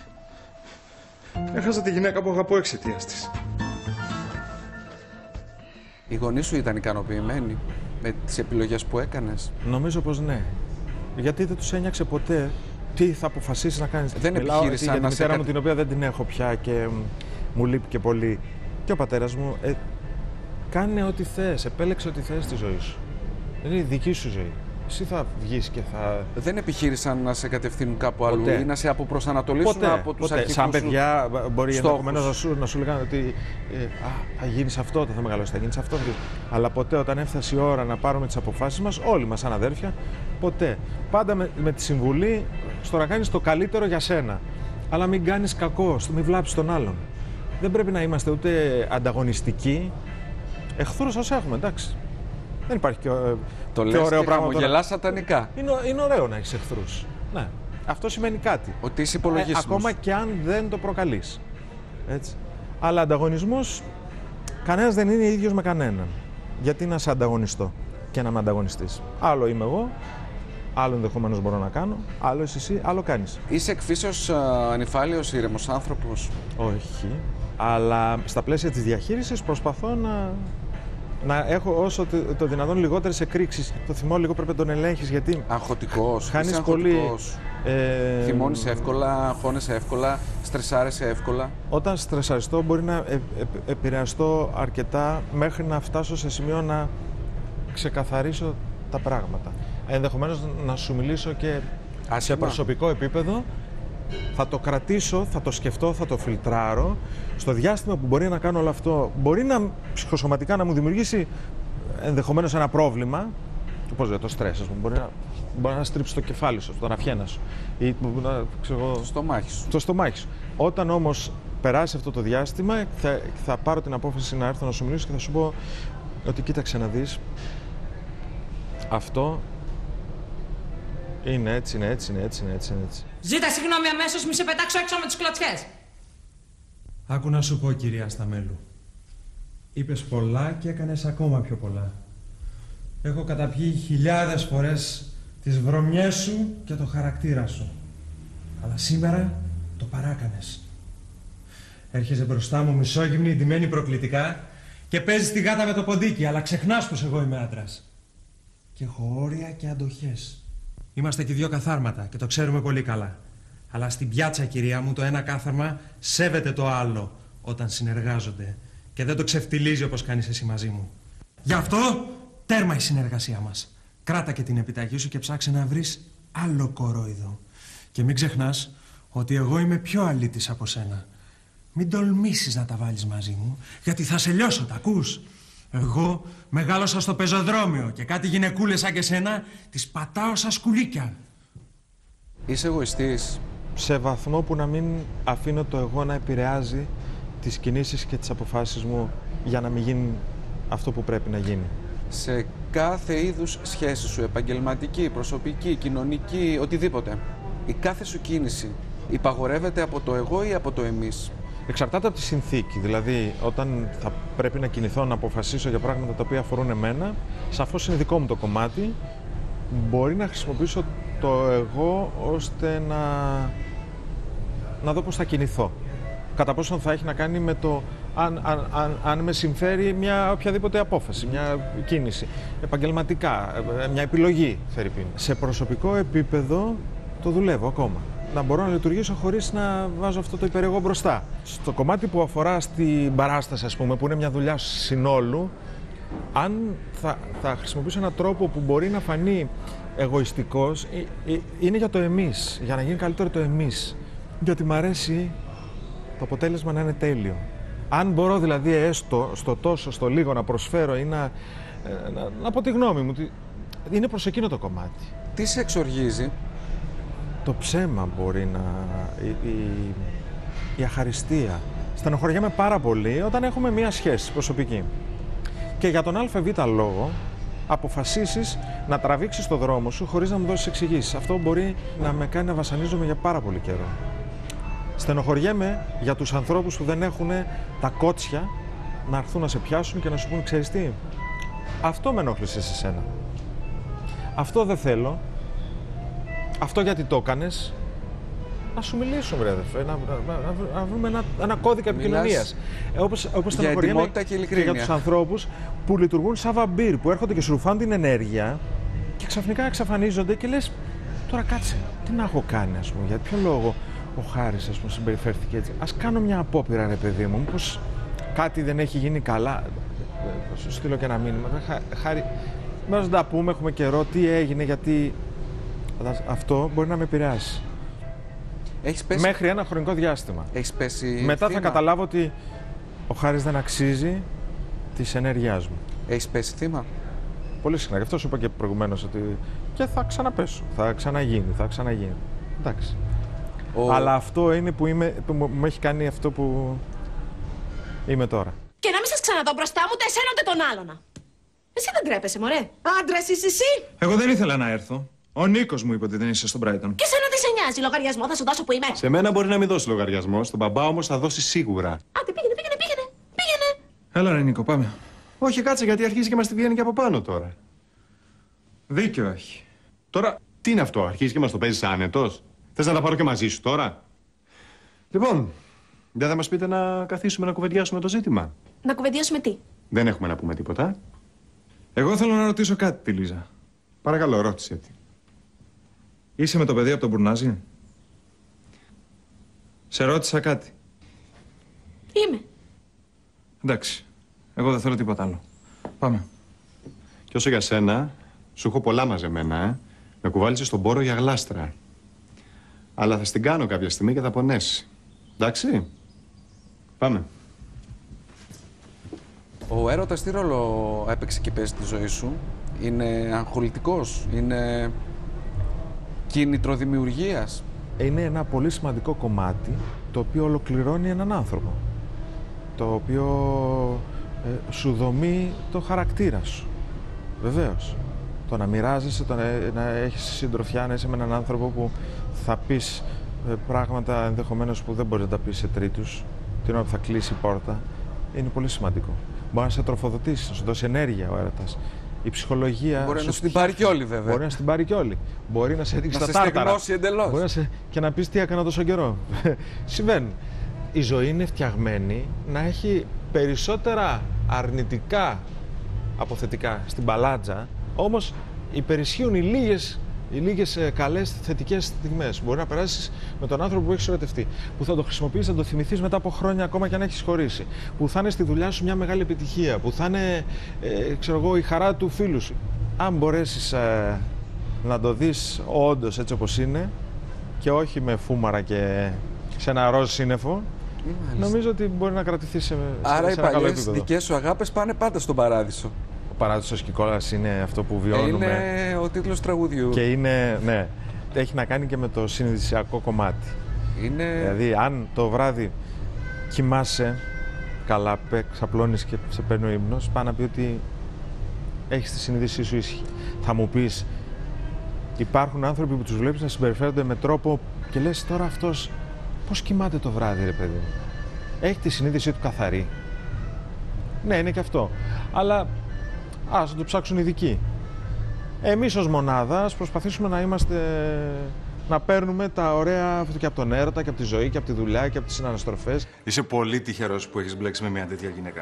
Έχασα τη γυναίκα που αγαπώ εξαιτίας της. Οι γονείς σου ήταν ικανοποιημένοι με τις επιλογές που έκανες? Νομίζω πως ναι. Γιατί δεν τους ένιωξε ποτέ τι θα αποφασίσει να κάνεις. Δεν επιχείρησαν για τη να μητέρα σε... μου, την οποία δεν την έχω πια και μου λείπει και πολύ. Και ο πατέρας μου, ε, κάνε ό,τι θες, επέλεξε ό,τι θες στη ζωή σου. Είναι η δική σου ζωή. Εσύ θα βγεις και θα... Δεν επιχείρησαν να σε κατευθύνουν κάπου αλλού ποτέ. Ή να σε αποπροσανατολίσουν ποτέ, από τους αρχικούς σαν παιδιά μπορεί ενδεχομένως να σου, να σου λέγανε ότι ε, α, θα γίνεις αυτό, θα μεγαλώσεις, θα γίνεις αυτό. Αλλά ποτέ όταν έφτασε η ώρα να πάρουμε τις αποφάσεις μας, όλοι μας σαν αδέρφια, ποτέ. Πάντα με, με τη συμβουλή στο να κάνεις το καλύτερο για σένα. Αλλά μην κάνεις κακό, μην βλάψεις τον άλλον. Δεν πρέπει να είμαστε ούτε ανταγωνιστικοί. Εχθρούς όσοι έχουμε, εντάξει. Δεν υπάρχει και, το και λες ωραίο και πράγμα. Χαμογελάς σατανικά. Είναι, είναι ωραίο να έχεις εχθρούς. Ναι. Αυτό σημαίνει κάτι. Ότι είσαι υπολογίσιμος. Ε, ακόμα και αν δεν το προκαλείς. Έτσι. Αλλά ανταγωνισμός, κανένας δεν είναι ίδιος με κανέναν. Γιατί να σε ανταγωνιστώ και να με ανταγωνιστείς. Άλλο είμαι εγώ, Άλλο ενδεχομένως μπορώ να κάνω, άλλο εσύ, εσύ άλλο κάνεις. Είσαι εκφύσεως ανυφάλιος, ήρεμος άνθρωπος? Όχι. Αλλά στα πλαίσια της διαχείρισης προσπαθώ να, να έχω όσο το, το δυνατόν λιγότερες εκρήξεις. Το θυμό λίγο πρέπει να τον ελέγχεις γιατί. Αγχωτικός. Χάνεις είσαι πολύ. αγχωτικός. Ε... Θυμώνεις εύκολα, χώνεσαι εύκολα, στρεσάρεσαι εύκολα. Όταν στρεσαριστώ μπορεί να ε, ε, επηρεαστώ αρκετά μέχρι να φτάσω σε σημείο να ξεκαθαρίσω τα πράγματα. Ενδεχομένως να σου μιλήσω και Άσχημα. σε προσωπικό επίπεδο. Θα το κρατήσω, θα το σκεφτώ, θα το φιλτράρω. Στο διάστημα που μπορεί να κάνω όλο αυτό, μπορεί να ψυχοσωματικά να μου δημιουργήσει ενδεχομένως ένα πρόβλημα. Πώς το στρες, ας πούμε. Μπορεί να, μπορεί να στρίψει το κεφάλι σου, τον αφιένα σου. Ή να, ξέρω, στο στομάχι σου. Στο στομάχι σου. Όταν όμως περάσει αυτό το διάστημα, θα, θα πάρω την απόφαση να έρθω να σου μιλήσω και θα σου πω ότι κοίταξε να δεις. Αυτό είναι έτσι, είναι έτσι, είναι έτσι, είναι έτσι, είναι έτσι. Ζήτα συγγνώμη αμέσως, μη σε πετάξω έξω με τις κλωτσιές. Άκου να σου πω, κυρία Σταμέλου. Είπες πολλά και έκανες ακόμα πιο πολλά. Έχω καταπιεί χιλιάδες φορές τις βρωμιές σου και το χαρακτήρα σου. Αλλά σήμερα το παράκανες. Έρχεσαι μπροστά μου μισόγυμνη, ντυμένη προκλητικά και παίζεις τη γάτα με το ποντίκι, αλλά ξεχνάς πως εγώ είμαι άντρας. Και έχω όρια και αντοχές. Είμαστε και δύο καθάρματα και το ξέρουμε πολύ καλά. Αλλά στην πιάτσα, κυρία μου, το ένα κάθαρμα σέβεται το άλλο όταν συνεργάζονται και δεν το ξεφτιλίζει όπως κάνεις εσύ μαζί μου. Γι' αυτό τέρμα η συνεργασία μας. Κράτα και την επιταγή σου και ψάξε να βρεις άλλο κορόιδο. Και μην ξεχνάς ότι εγώ είμαι πιο αλήτης από σένα. Μην τολμήσεις να τα βάλεις μαζί μου, γιατί θα σε λιώσω, τα ακούς? Εγώ μεγάλωσα στο πεζοδρόμιο και κάτι γυναικούλες σαν και σένα τις πατάω σαν σκουλίκια. Είσαι εγωιστής? Σε βαθμό που να μην αφήνω το εγώ να επηρεάζει τις κινήσεις και τις αποφάσεις μου για να μην γίνει αυτό που πρέπει να γίνει. Σε κάθε είδους σχέση σου, επαγγελματική, προσωπική, κοινωνική, οτιδήποτε, η κάθε σου κίνηση υπαγορεύεται από το εγώ ή από το εμείς? Εξαρτάται από τη συνθήκη. Δηλαδή, όταν θα πρέπει να κινηθώ, να αποφασίσω για πράγματα τα οποία αφορούν εμένα, σαφώς είναι δικό μου το κομμάτι. Μπορεί να χρησιμοποιήσω το εγώ ώστε να, να δω πώς θα κινηθώ. Κατά πόσο θα έχει να κάνει με το αν, αν, αν, αν με συμφέρει μια οποιαδήποτε απόφαση, μια κίνηση. Επαγγελματικά, μια επιλογή, φερειπίν. Σε προσωπικό επίπεδο το δουλεύω ακόμα. Να μπορώ να λειτουργήσω χωρίς να βάζω αυτό το υπερεγώ μπροστά. Στο κομμάτι που αφορά στην παράσταση, ας πούμε, που είναι μια δουλειά συνόλου, αν θα, θα χρησιμοποιήσω έναν τρόπο που μπορεί να φανεί εγωιστικός, είναι για το εμείς, για να γίνει καλύτερο το εμείς. Γιατί μ' αρέσει το αποτέλεσμα να είναι τέλειο. Αν μπορώ δηλαδή έστω στο τόσο, στο λίγο να προσφέρω ή να, να, να πω τη γνώμη μου, είναι προς εκείνο το κομμάτι. Τι σε εξοργίζει? Το ψέμα μπορεί να... η, η, η αχαριστία. Στενοχωριέμαι πάρα πολύ όταν έχουμε μία σχέση προσωπική. Και για τον ΑΒ λόγο αποφασίσεις να τραβήξεις το δρόμο σου χωρίς να μου δώσεις εξηγήσεις. Αυτό μπορεί να με κάνει να βασανίζομαι για πάρα πολύ καιρό. Στενοχωριέμαι για τους ανθρώπους που δεν έχουν τα κότσια να έρθουν να σε πιάσουν και να σου πούν, ξέρεις τι, αυτό με ενόχλησε σε σένα. Αυτό δεν θέλω. Αυτό γιατί το έκανες. Να σου μιλήσουμε, ρε αδερφέ, να, να, να, να βρούμε ένα, ένα κώδικα επικοινωνίας. Ε, όπως όπως στενοχωριέμαι και, και για τους ανθρώπους που λειτουργούν σαν βαμπύρ, που έρχονται και σου ρουφάνε την ενέργεια και ξαφνικά εξαφανίζονται και λες, τώρα κάτσε, τι να έχω κάνει, ας πούμε, για ποιο λόγο ο Χάρης, ας πούμε, συμπεριφέρθηκε έτσι. Ας κάνω μια απόπειρα, ρε παιδί μου, μήπως κάτι δεν έχει γίνει καλά. Θα σου στείλω και ένα μήνυμα. Χάρη, μέσα να τα πούμε, έχουμε καιρό, τι έγινε, γιατί αυτό μπορεί να με επηρεάσει. Έχεις πέσει... Μέχρι ένα χρονικό διάστημα. Έχεις πέσει Μετά θύμα. θα καταλάβω ότι ο Χάρης δεν αξίζει της ενέργειάς μου. Έχεις πέσει θύμα? Πολύ συχνά. Γι' αυτό σου είπα και προηγουμένως ότι και θα ξαναπέσω. Θα ξαναγίνει, θα ξαναγίνει. Εντάξει. Ο... Αλλά αυτό είναι που, είμαι, που μου έχει κάνει αυτό που είμαι τώρα. Και να μην σας ξαναδώ μπροστά μου, ούτε εσένα ούτε τον άλλον. Εσύ δεν τρέπεσαι, μωρέ. Άντρας είσαι εσύ. Εγώ δεν ήθελα να έρθω. Ο Νίκος μου είπε ότι δεν είσαι στον Brighton. Και σένα δεν σε νοιάζει. Λογαριασμό θα σου δώσω που είμαι. Σε μένα μπορεί να μην δώσει λογαριασμό. Στον μπαμπά όμως θα δώσει σίγουρα. Άντε, πήγαινε, πήγαινε, πήγαινε. Πήγαινε. Έλα, ρε Νίκο, πάμε. Όχι, κάτσε γιατί αρχίζει και μας τη βγαίνει και από πάνω τώρα. Δίκιο έχει. Τώρα Τι είναι αυτό, αρχίζει και μας το παίζεις άνετος? Θες να τα πάρω και μαζί σου τώρα? Λοιπόν, δεν θα μας πείτε να καθίσουμε να κουβεντιάσουμε το ζήτημα? Να κουβεντιάσουμε τι? Δεν έχουμε να πούμε τίποτα. Εγώ θέλω να ρωτήσω κάτι τη Λίζα. Παρακαλώ, ρώτησε τη. Είσαι με το παιδί από τον Μπουρνάζι? Σε ρώτησα κάτι. Είμαι. Εντάξει. Εγώ δεν θέλω τίποτα άλλο. Πάμε. Κι όσο για σένα, σου έχω πολλά μαζεμένα, ε. Με κουβάλισε στον πόρο για γλάστρα. Αλλά θα στην κάνω κάποια στιγμή και θα πονέσει. Εντάξει. Πάμε. Ο έρωτας τι ρόλο έπαιξε και παίζει στη ζωή σου? Είναι αγχολητικός, είναι κίνητρο δημιουργίας? Είναι ένα πολύ σημαντικό κομμάτι το οποίο ολοκληρώνει έναν άνθρωπο. Το οποίο ε, σου δομεί το χαρακτήρα σου. Βεβαίως. Το να μοιράζεσαι, το να, να έχεις συντροφιά, να είσαι με έναν άνθρωπο που θα πεις ε, πράγματα ενδεχομένως που δεν μπορείς να τα πεις σε τρίτους, την ώρα που θα κλείσει η πόρτα, είναι πολύ σημαντικό. Μπορεί να σε τροφοδοτήσει, να σου δώσει ενέργεια ο έρωτας. Η ψυχολογία. Μπορεί να σου την πάρει κι όλη, βέβαια. Μπορεί να σου την πάρει κι όλη. Μπορεί να σε ρίξει να τα σε τάρταρα. εντελώς. Μπορεί να σε... και να πεις τι έκανα τόσο καιρό. Συμβαίνουν. Η ζωή είναι φτιαγμένη να έχει περισσότερα αρνητικά από θετικά στην μπαλάτζα, όμως υπερισχύουν οι λίγες, οι λίγες ε, καλές θετικές στιγμές. Μπορεί να περάσεις με τον άνθρωπο που έχεις ερωτευτεί, που θα το χρησιμοποιήσεις, θα το θυμηθείς μετά από χρόνια ακόμα και αν έχεις χωρίσει, που θα είναι στη δουλειά σου μια μεγάλη επιτυχία, που θα είναι ε, ξέρω εγώ, η χαρά του φίλου σου. Αν μπορέσεις ε, να το δεις όντως έτσι όπως είναι και όχι με φούμαρα και σε ένα ροζ σύννεφο, νομίζω ότι μπορεί να κρατηθεί σε, Άρα σε ένα καλό επίπεδο. Άρα οι παλιές δικές σου αγάπες πάνε πάντα στον παράδεισο. Ο παράδεισος Κικόλας είναι αυτό που βιώνουμε. Είναι ο τίτλος τραγουδιού. Και είναι, ναι, έχει να κάνει και με το συνειδησιακό κομμάτι. Είναι... Δηλαδή, αν το βράδυ κοιμάσαι καλά, ξαπλώνεις και σε παίρνει ο ύπνος, πάει να πει ότι έχεις τη συνείδησή σου ήσυχη. Θα μου πεις, υπάρχουν άνθρωποι που τους βλέπεις να συμπεριφέρονται με τρόπο και λες τώρα αυτός πώς κοιμάται το βράδυ, ρε παιδί μου? Έχει τη συνείδησή του καθαρή? Ναι, είναι και αυτό. Αλλά ας το ψάξουν οι ειδικοί. Εμείς ως μονάδα ας προσπαθήσουμε να είμαστε, να παίρνουμε τα ωραία και από τον έρωτα και από τη ζωή και από τη δουλειά και από τις συναναστροφές. Είσαι πολύ τυχερός που έχεις μπλέξει με μια τέτοια γυναίκα.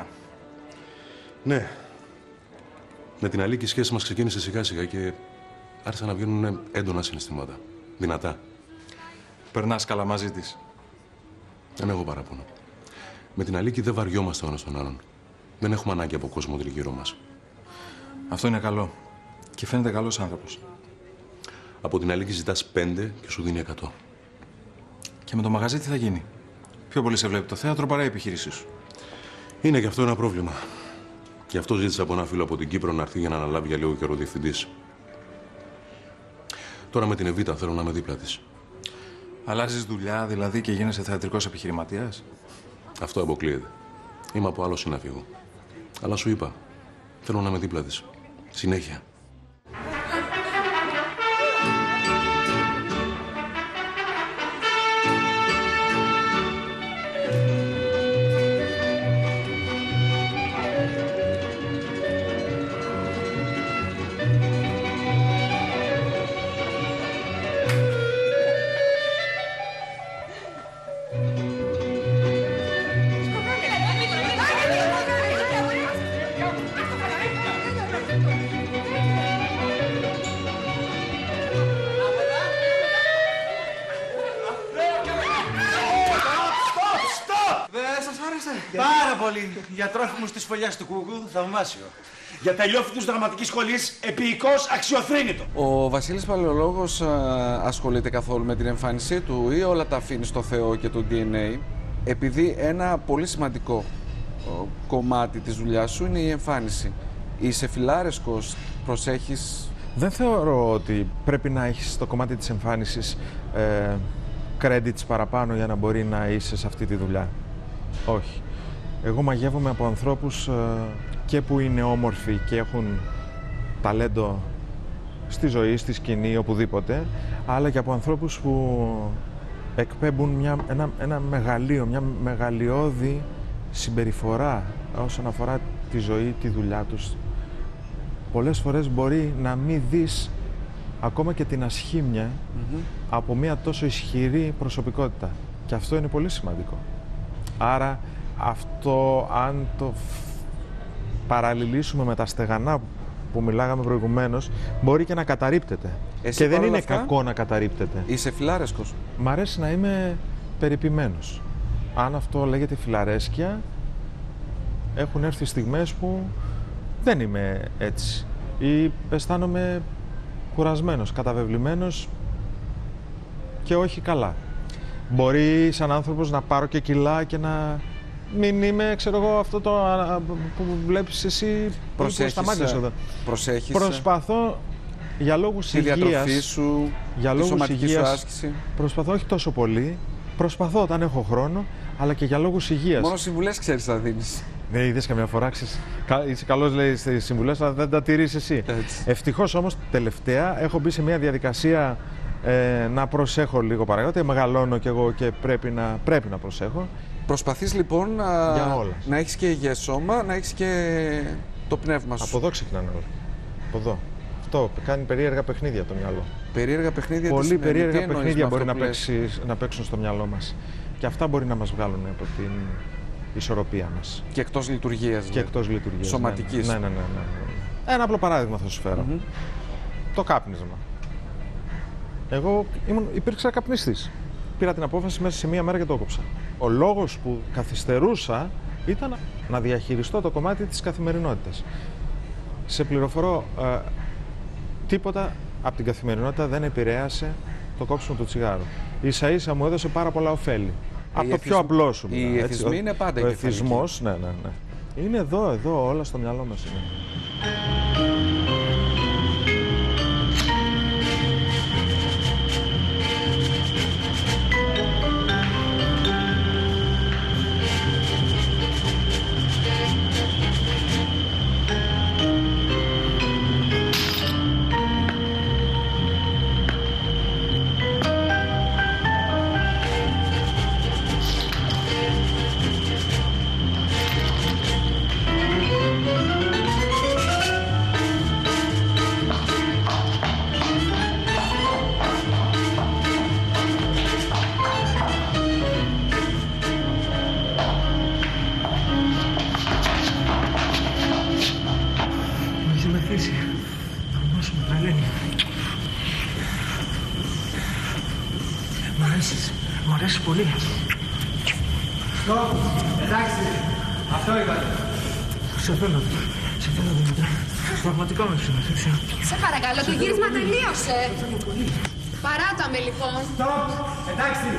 Ναι. Με την Αλίκη η σχέση μας ξεκίνησε σιγά σιγά και άρχισαν να βγαίνουν έντονα συναισθήματα. Δυνατά. Περνάς καλά μαζί της? Δεν έχω παράπονο. Με την Αλίκη δεν βαριόμαστε ο ένας τον άλλον. Δεν έχουμε ανάγκη από κόσμο τριγύρω μας. Αυτό είναι καλό. Και φαίνεται καλός άνθρωπος. Από την Αλίκη ζητάς πέντε και σου δίνει εκατό. Και με το μαγαζί τι θα γίνει? Πιο πολύ σε βλέπει το θέατρο παρά η επιχείρησή σου. Είναι και αυτό ένα πρόβλημα. Γι' αυτό ζήτησα από ένα φίλο από την Κύπρο να έρθει για να αναλάβει για λίγο καιρό διευθυντής. Τώρα με την Εβίτα θέλω να είμαι δίπλα της. Αλλάζεις δουλειά δηλαδή και γίνεσαι θεατρικός επιχειρηματίας? Αυτό αποκλείεται. Είμαι από άλλο συναφήγο. Αλλά σου είπα, θέλω να είμαι δίπλα της. Συνέχεια. Πάρα πολύ. Για τρόφιμους της φωλιάς του Κούκου, θαυμάσιο. Για τελειόφοιτους δραματικής σχολής, επίοικος, αξιοθρήνητο. Ο Βασίλης Παλαιολόγος α, ασχολείται καθόλου με την εμφάνισή του ή όλα τα αφήνει στο Θεό και το ντι εν έι? Επειδή ένα πολύ σημαντικό ο, κομμάτι της δουλειάς σου είναι η εμφάνιση. Είσαι φιλάρεσκος, προσέχεις? Δεν θεωρώ ότι πρέπει να έχεις το κομμάτι της εμφάνισης ε, credits παραπάνω για να μπορεί να είσαι σε αυτή τη δουλειά. Όχι. Εγώ μαγεύομαι από ανθρώπους ε, και που είναι όμορφοι και έχουν ταλέντο στη ζωή, στη σκηνή, οπουδήποτε, αλλά και από ανθρώπους που εκπέμπουν μια, ένα, ένα μεγαλείο, μια μεγαλειώδη συμπεριφορά όσον αφορά τη ζωή, τη δουλειά τους. Πολλές φορές μπορεί να μην δεις ακόμα και την ασχήμια Mm-hmm. από μια τόσο ισχυρή προσωπικότητα. Και αυτό είναι πολύ σημαντικό. Άρα αυτό, αν το παραλληλήσουμε με τα στεγανά που μιλάγαμε προηγουμένως, μπορεί και να καταρρίπτεται. Εσύ και δεν παρόλα είναι αυτά, κακό να καταρρίπτεται. Είσαι φιλάρεσκος. Μ' αρέσει να είμαι περιποιημένος. Αν αυτό λέγεται φιλαρέσκεια, έχουν έρθει στιγμές που δεν είμαι έτσι. Ή αισθάνομαι κουρασμένος, καταβεβλημένος και όχι καλά. Μπορεί σαν άνθρωπος να πάρω και κιλά και να μην είμαι, ξέρω εγώ, αυτό το που βλέπεις εσύ που σταμάτησες εδώ. Προσέχεις. Προσπαθώ για λόγους τη υγείας, διατροφή σου, για τη λόγους σωματική υγείας, σου άσκηση. Προσπαθώ όχι τόσο πολύ, προσπαθώ όταν έχω χρόνο, αλλά και για λόγους υγείας. Μόνο συμβουλές ξέρεις να δίνεις. Ναι, είδες καμιά φορά, ξέρεις, είσαι καλός, λέει, στις συμβουλές, αλλά δεν τα τηρείς εσύ. Ευτυχώς όμως τελευταία έχω μπει σε μια διαδικασία ε, να προσέχω λίγο παρακάτω. Μεγαλώνω κι εγώ και πρέπει να, πρέπει να προσέχω. Προσπαθείς λοιπόν να, να έχεις και υγιές σώμα, να έχεις και το πνεύμα σου. Από εδώ ξεκινάνε όλα. Από εδώ. Αυτό κάνει περίεργα παιχνίδια το μυαλό. Περίεργα παιχνίδια. Πολύ περίεργα παιχνίδια μπορεί να, παίξεις, να παίξουν στο μυαλό μας. Και αυτά μπορεί να μας βγάλουν από την ισορροπία μας. Και εκτός λειτουργίας. Και εκτός λειτουργίας. Σωματικής. Ναι, ναι, ναι, ναι, ναι. Ένα απλό παράδειγμα θα σου φέρω. Mm-hmm. Το κάπνισμα. Εγώ ήμουν, υπήρξα καπνιστής. Πήρα την απόφαση μέσα σε μία μέρα και το έκοψα. Ο λόγος που καθυστερούσα ήταν να διαχειριστώ το κομμάτι της καθημερινότητας. Σε πληροφορώ, ε, τίποτα από την καθημερινότητα δεν επηρέασε το κόψιμο του τσιγάρου. Ίσα ίσα μου έδωσε πάρα πολλά ωφέλη. Από το εθισ... πιο απλό σου. Οι εθισμοί είναι πάντα ο εθισμός, ναι, ναι, ναι. Είναι εδώ, εδώ, όλα στο μυαλό μας είναι. Μ' αρέσει πολύ. Στοπ, εντάξει, αυτό είπατε. Σε θέλω, σε θέλω Δημήτρα. Πραγματικά με ψηφίσει. Σε παρακαλώ, το γύρισμα τελείωσε. Παράταμε λοιπόν. Στοπ, εντάξει.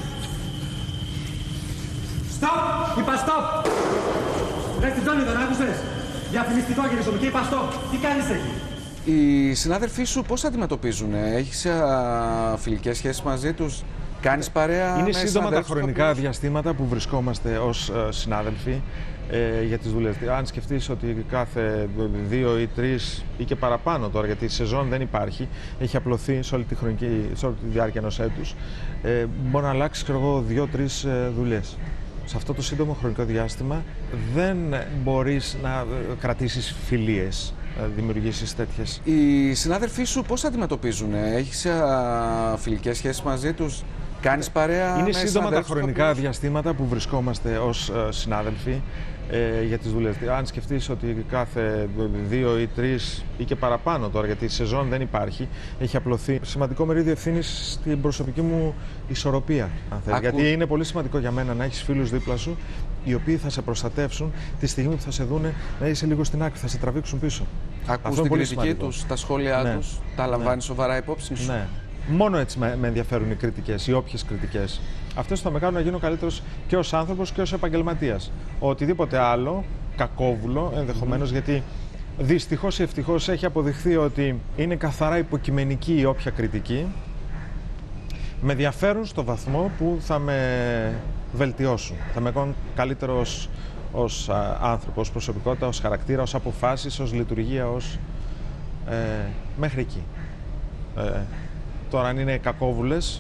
Στοπ, είπα στοπ. Ρε στην Τζόνι τον άκουσες. Διαφημιστικό γυρίζομαι και είπα στοπ. Τι κάνεις εκεί. Οι συνάδελφοί σου πώς αντιμετωπίζουν, έχεις α, φιλικές σχέσεις μαζί τους, κάνεις παρέα? Είναι σύντομα τα χρονικά διαστήματα που βρισκόμαστε ως uh, συνάδελφοι ε, για τις δουλειές. Αν σκεφτείς ότι κάθε δύο ή τρεις ή και παραπάνω τώρα, γιατί η σεζόν δεν υπάρχει, έχει απλωθεί σε όλη τη, χρονική, σε όλη τη διάρκεια ενός έτους, ε, μπορεί να αλλάξεις δύο-τρεις ε, δουλειές. Σε αυτό το σύντομο χρονικό διάστημα δεν μπορείς να κρατήσεις φιλίες, να δημιουργήσεις τέτοιες. Οι συνάδελφοί σου πώς αντιμετωπίζουν, έχεις α, φιλικές σχέσεις μαζί τους, κάνεις παρέα? Είναι σύντομα τα χρονικά διαστήματα που βρισκόμαστε ως uh, συνάδελφοι ε, για τις δουλειές. Αν σκεφτείς ότι κάθε δύο ή τρεις ή και παραπάνω τώρα, γιατί η σεζόν δεν υπάρχει, έχει απλωθεί σημαντικό μερίδιο ευθύνης στην προσωπική μου ισορροπία. Αν θέλει. Γιατί είναι πολύ σημαντικό για μένα να έχεις φίλους δίπλα σου, οι οποίοι θα σε προστατεύσουν τη στιγμή που θα σε δούνε να είσαι λίγο στην άκρη, θα σε τραβήξουν πίσω. Ακούς την κριτική τους, τα σχόλιά ναι. τους, τα λαμβάνεις ναι. σοβαρά υπόψη σου? Ναι. Μόνο έτσι με, με ενδιαφέρουν οι κριτικές, οι όποιες κριτικές. Αυτές θα με κάνουν να γίνω καλύτερος και ως άνθρωπος και ως επαγγελματίας. Οτιδήποτε άλλο, κακόβουλο ενδεχομένως, mm-hmm. γιατί δυστυχώς ή ευτυχώς έχει αποδειχθεί ότι είναι καθαρά υποκειμενική η όποια κριτική. Με ενδιαφέρουν στο βαθμό που θα με βελτιώσουν, θα με κάνουν καλύτερο ως, ως α, άνθρωπο, ως προσωπικότητα, ως χαρακτήρα, ως αποφάσεις, ως λειτουργία, ως... Ε, μέχρι εκεί. Ε, Τώρα αν είναι κακόβουλες,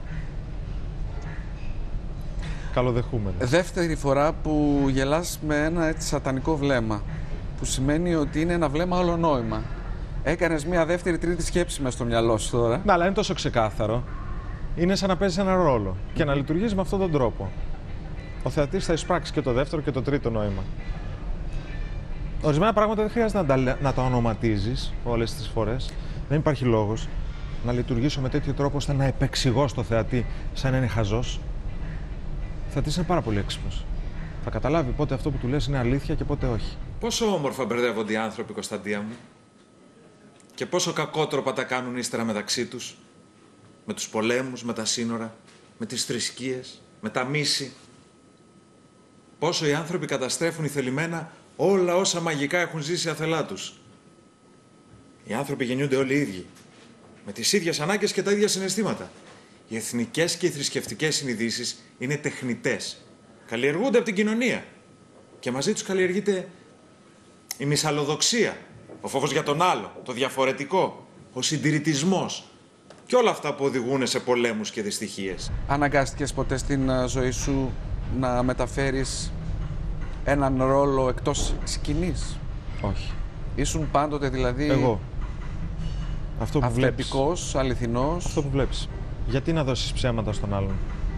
καλοδεχούμενες. Δεύτερη φορά που γελάς με ένα έτσι σατανικό βλέμμα, που σημαίνει ότι είναι ένα βλέμμα όλο νόημα. Έκανες μία δεύτερη, τρίτη σκέψη μες στο μυαλό σου τώρα. Ναι, αλλά είναι τόσο ξεκάθαρο. Είναι σαν να παίζεις ένα ρόλο και να λειτουργείς με αυτόν τον τρόπο. Ο θεατής θα εισπράξει και το δεύτερο και το τρίτο νόημα. Ορισμένα πράγματα δεν χρειάζεται να τα, να τα ονοματίζεις όλες τις φορές. Δεν υπάρχει λόγος να λειτουργήσω με τέτοιο τρόπο ώστε να επεξηγώ στο θεατή σαν να είναι χαζός. Ο θεατής είναι πάρα πολύ έξυπνος. Θα καταλάβει πότε αυτό που του λες είναι αλήθεια και πότε όχι. Πόσο όμορφα μπερδεύονται οι άνθρωποι, Κωνσταντία μου. Και πόσο κακότροπα τα κάνουν ύστερα μεταξύ τους. Με τους πολέμους, με τα σύνορα, με τις θρησκείες, με τα μίση. Πόσο οι άνθρωποι καταστρέφουν ηθελημένα όλα όσα μαγικά έχουν ζήσει αθελά τους. Οι άνθρωποι γεννιούνται όλοι οι ίδιοι. Με τις ίδιες ανάγκες και τα ίδια συναισθήματα. Οι εθνικές και οι θρησκευτικές συνειδήσεις είναι τεχνητές. Καλλιεργούνται από την κοινωνία. Και μαζί τους καλλιεργείται η μυσαλλοδοξία, ο φόβος για τον άλλο, το διαφορετικό, ο συντηρητισμός και όλα αυτά που οδηγούν σε πολέμους και δυστυχίες. Αναγκάστηκες ποτέ στην ζωή σου να μεταφέρεις έναν ρόλο εκτός σκηνής? Όχι. Ήσουν πάντοτε δηλαδή... Εγώ. Αυτό που αυθεντικός, αληθινός. Αυτό που βλέπεις. Γιατί να δώσεις ψέματα στον άλλον?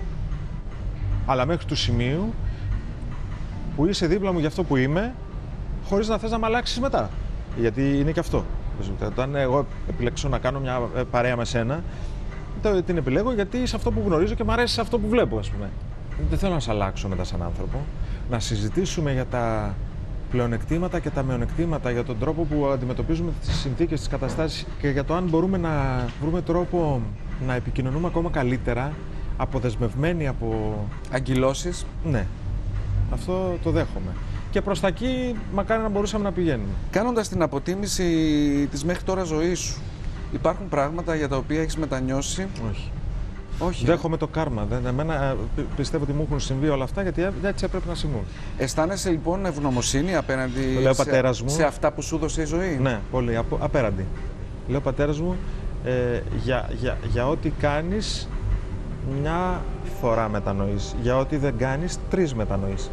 Αλλά μέχρι του σημείου που είσαι δίπλα μου για αυτό που είμαι, χωρίς να θες να με αλλάξεις μετά. Γιατί είναι και αυτό. Όταν εγώ επιλέξω να κάνω μια παρέα με σένα, την επιλέγω γιατί είσαι αυτό που γνωρίζω και μου αρέσει αυτό που βλέπω, ας πούμε. Δεν θέλω να σε αλλάξω μετά σαν άνθρωπο. Να συζητήσουμε για τα πλεονεκτήματα και τα μειονεκτήματα, για τον τρόπο που αντιμετωπίζουμε τις συνθήκες, τις καταστάσεις και για το αν μπορούμε να βρούμε τρόπο να επικοινωνούμε ακόμα καλύτερα, αποδεσμευμένοι από αγκυλώσεις. Ναι. Αυτό το δέχομαι. Και προς τα εκεί μακάρι να μπορούσαμε να πηγαίνουμε. Κάνοντας την αποτίμηση της μέχρι τώρα ζωής σου, υπάρχουν πράγματα για τα οποία έχεις μετανιώσει? Όχι. Όχι. Δέχομαι το κάρμα. Δεν, εμένα, πιστεύω ότι μου έχουν συμβεί όλα αυτά γιατί έτσι έπρεπε να συμβούν. Αισθάνεσαι λοιπόν ευγνωμοσύνη απέναντι Λέω, σε, μου, σε αυτά που σου δώσε η ζωή? Ναι, πολύ. Απ, απέραντι. Λέω πατέρας μου, ε, για, για, για ό,τι κάνεις μια φορά μετανοείς. Για ό,τι δεν κάνεις τρεις μετανοείς.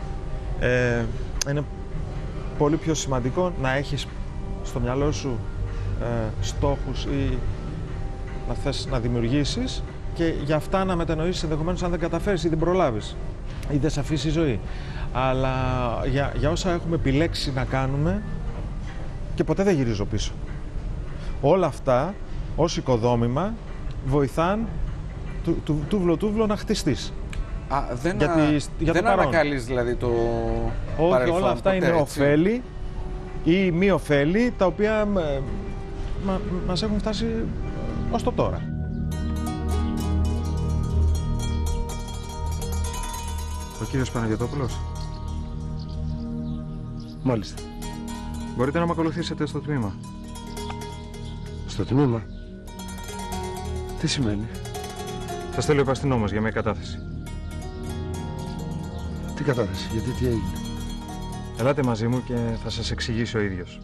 Ε, είναι πολύ πιο σημαντικό να έχεις στο μυαλό σου ε, στόχους ή να θες να δημιουργήσεις και για αυτά να μετανοήσεις ενδεχομένως αν δεν καταφέρεις ή δεν προλάβεις ή δεν σε αφήσει η ζωή. Αλλά για, για όσα έχουμε επιλέξει να κάνουμε και ποτέ δεν γυρίζω πίσω. Όλα αυτά ως οικοδόμημα βοηθάν του, του, τούβλο τούβλο να χτιστείς. Α, δεν γιατί, α... για δεν ανακαλείς δηλαδή το Όχι, παρελθόν, όλα αυτά ποτέ, είναι έτσι. ωφέλη ή μη ωφέλη, τα οποία ε, μα, μας έχουν φτάσει ως το τώρα. Ο κύριος Παναγιωτόπουλος. Μάλιστα. Μπορείτε να με ακολουθήσετε στο τμήμα. Στο τμήμα. Τι σημαίνει? Θα στέλνει ο υπαστηνόμος για μια κατάθεση. Τι κατάθεση, γιατί τι έγινε? Ελάτε μαζί μου και θα σας εξηγήσει ο ίδιος.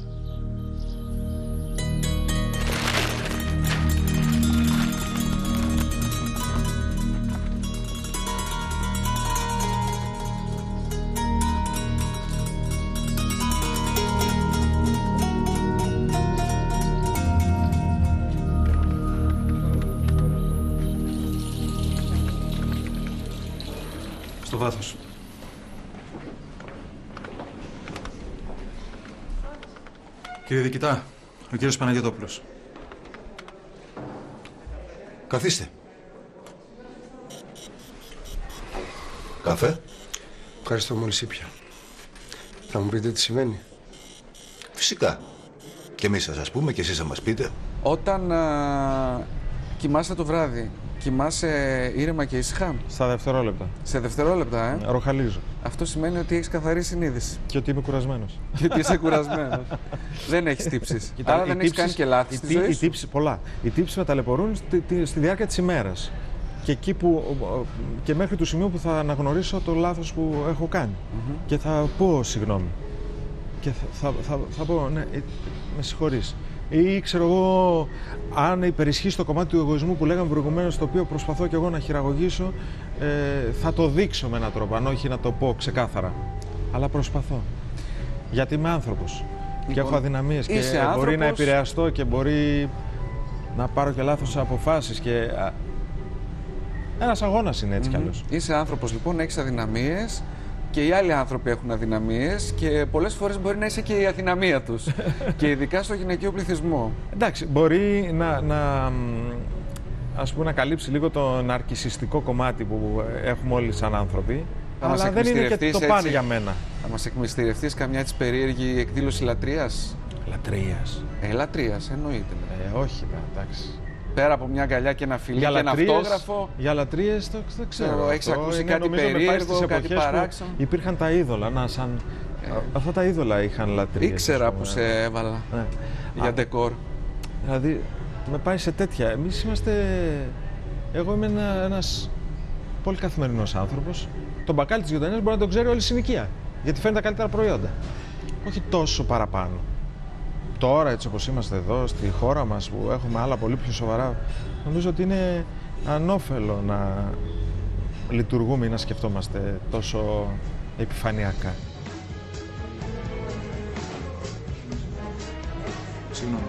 Στο βάθος. Κύριε Διοικητά, ο κύριος Παναγιωτόπουλος. Καθίστε. Καφέ. Ευχαριστώ, μόλις ήπια. Θα μου πείτε τι σημαίνει? Φυσικά. Και εμείς θα σας πούμε και εσείς θα μας πείτε. Όταν α, κοιμάσαι το βράδυ, κοιμάσαι ήρεμα και ήσυχα? Στα δευτερόλεπτα. Σε δευτερόλεπτα, ε. Ροχαλίζω. Αυτό σημαίνει ότι έχεις καθαρή συνείδηση. Και ότι είμαι κουρασμένος. Και ότι είσαι κουρασμένος. Δεν έχεις τύψεις. Άρα δεν έχεις κάνει και λάθη στη ζωή σου. Οι τύψεις, πολλά. Οι τύψεις με ταλαιπωρούν στη, στη διάρκεια της ημέρας. Και εκεί που, και μέχρι το σημείο που θα αναγνωρίσω το λάθος που έχω κάνει. Mm-hmm. Και θα πω συγγνώμη. Και θα, θα, θα, θα πω, ναι, με συγχωρείς. Ή ξέρω εγώ, αν υπερισχύσει το κομμάτι του εγωισμού που λέγαμε προηγουμένως, το οποίο προσπαθώ κι εγώ να χειραγωγήσω, ε, θα το δείξω με έναν τρόπο, αν όχι να το πω ξεκάθαρα. Αλλά προσπαθώ. Γιατί είμαι άνθρωπος. Και Λοιπόν, έχω αδυναμίες και είσαι μπορεί άνθρωπος... να επηρεαστώ και μπορεί να πάρω και λάθος αποφάσεις και... Ένας αγώνας είναι έτσι mm-hmm. κι αλλιώς. Είσαι άνθρωπος λοιπόν, έχεις αδυναμίες και οι άλλοι άνθρωποι έχουν αδυναμίες και πολλές φορές μπορεί να είσαι και η αδυναμία τους. Και ειδικά στο γυναικείο πληθυσμό. Εντάξει, μπορεί να, να, ας πούμε, να καλύψει λίγο το ναρκισσιστικό κομμάτι που έχουμε όλοι σαν άνθρωποι. Θα αλλά δεν είναι και το πάνε για μένα. Θα μας εκμυστηρευτείς καμιά έτσι περίεργη εκδήλωση λατρείας? Λατρείας. Ε, λατρείας, εννοείται. Ε, όχι, εντάξει. Πέρα από μια αγκαλιά και ένα φιλί και ένα αυτόγραφο. Για λατρείες το, το ξέρω. Έχεις ακούσει είναι, κάτι περίεργο, κάτι παράξενο? Υπήρχαν τα είδωλα, να, σαν... ε. αυτά τα είδωλα είχαν λατρείες. Ήξερα που σε έβαλα ε. για ντεκόρ. Δηλαδή, με πάει σε τέτοια. Εμείς είμαστε... Εγώ είμαι ένα, ένας πολύ καθημερινός άνθρωπος. Τον μπακάλι της γειτονιάς μπορεί να τον ξέρει όλη η συνοικία. Γιατί φέρνει τα καλύτερα προϊόντα. Όχι τόσο παραπάνω. Τώρα, έτσι όπως είμαστε εδώ, στη χώρα μας, που έχουμε άλλα πολύ πιο σοβαρά, νομίζω ότι είναι ανώφελο να λειτουργούμε ή να σκεφτόμαστε τόσο επιφανειακά. Συγγνώμη.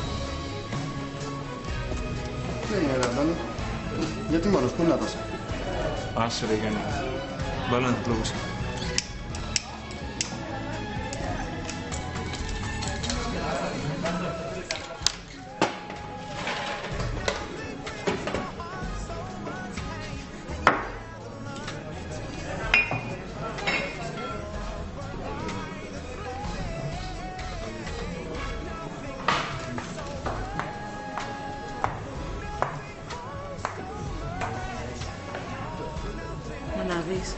Τι είναι, ρε Αντώνη? Γιατί μόνος, πού είναι τόσο? Άσε ρε Γιάννη. Βάλω να την τρώγουσα. Να δεις.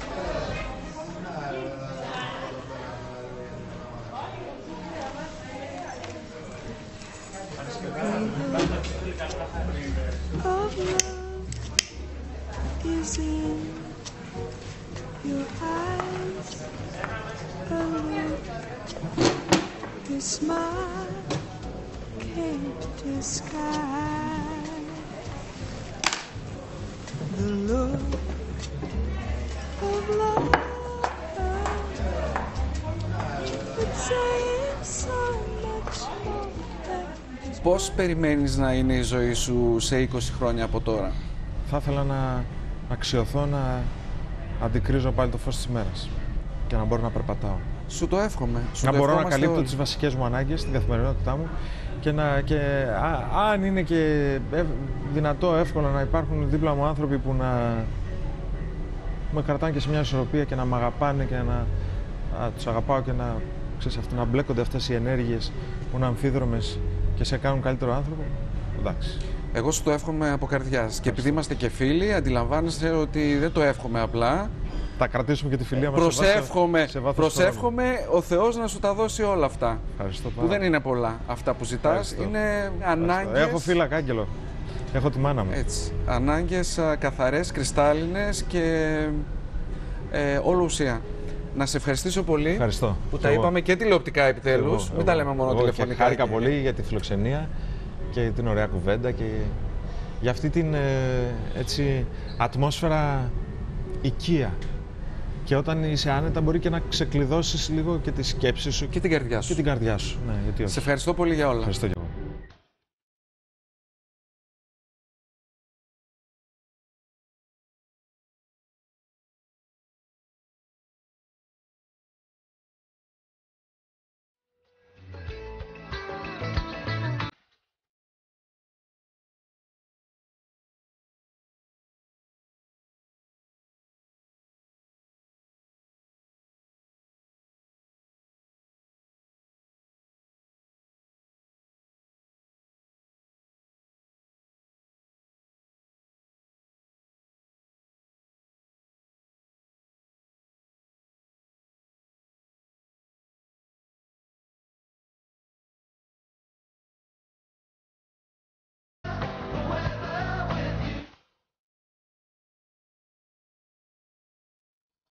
Πώς περιμένεις να είναι η ζωή σου σε είκοσι χρόνια από τώρα? Θα ήθελα να αξιωθώ να αντικρίζω πάλι το φως της ημέρας και να μπορώ να περπατάω. Σου το εύχομαι. Σου να το μπορώ να καλύπτω όλοι. τις βασικές μου ανάγκες στην καθημερινότητά μου και, να, και α, αν είναι και ευ, δυνατό, εύκολο να υπάρχουν δίπλα μου άνθρωποι που να με κρατάνε και σε μια ισορροπία και να με αγαπάνε και να α, τους αγαπάω και να, ξέρεις, αυτό, να μπλέκονται αυτές οι ενέργειες που είναι αμφίδρομες και σε κάνουν καλύτερο άνθρωπο. Εντάξει. Εγώ σου το εύχομαι από καρδιάς. Και επειδή είμαστε και φίλοι, αντιλαμβάνεσαι ότι δεν το εύχομαι απλά. Θα κρατήσουμε και τη φιλία μας προσεύχομαι, σε, σε βάθος προσεύχομαι ο Θεός να σου τα δώσει όλα αυτά. Ευχαριστώ πάρα. Που δεν είναι πολλά αυτά που ζητάς. Ευχαριστώ. Είναι ανάγκες. Έχω φύλακα άγγελο. Έχω τη μάνα μου. Έτσι. Ανάγκες καθαρές, κρυστάλλινες και ε, όλο ουσία. Να σε ευχαριστήσω πολύ. Ευχαριστώ. Που τα εγώ. είπαμε και τηλεοπτικά επιτέλους. Μην εγώ. τα λέμε μόνο εγώ τηλεφωνικά. Χάρηκα και... πολύ για τη φιλοξενία και την ωραία κουβέντα και για αυτή την έτσι, ατμόσφαιρα οικία. Και όταν είσαι άνετα μπορεί και να ξεκλειδώσεις λίγο και τη σκέψη σου. Και την καρδιά σου. Και την καρδιά σου. Ναι, γιατί όχι. Σε ευχαριστώ πολύ για όλα. Ευχαριστώ.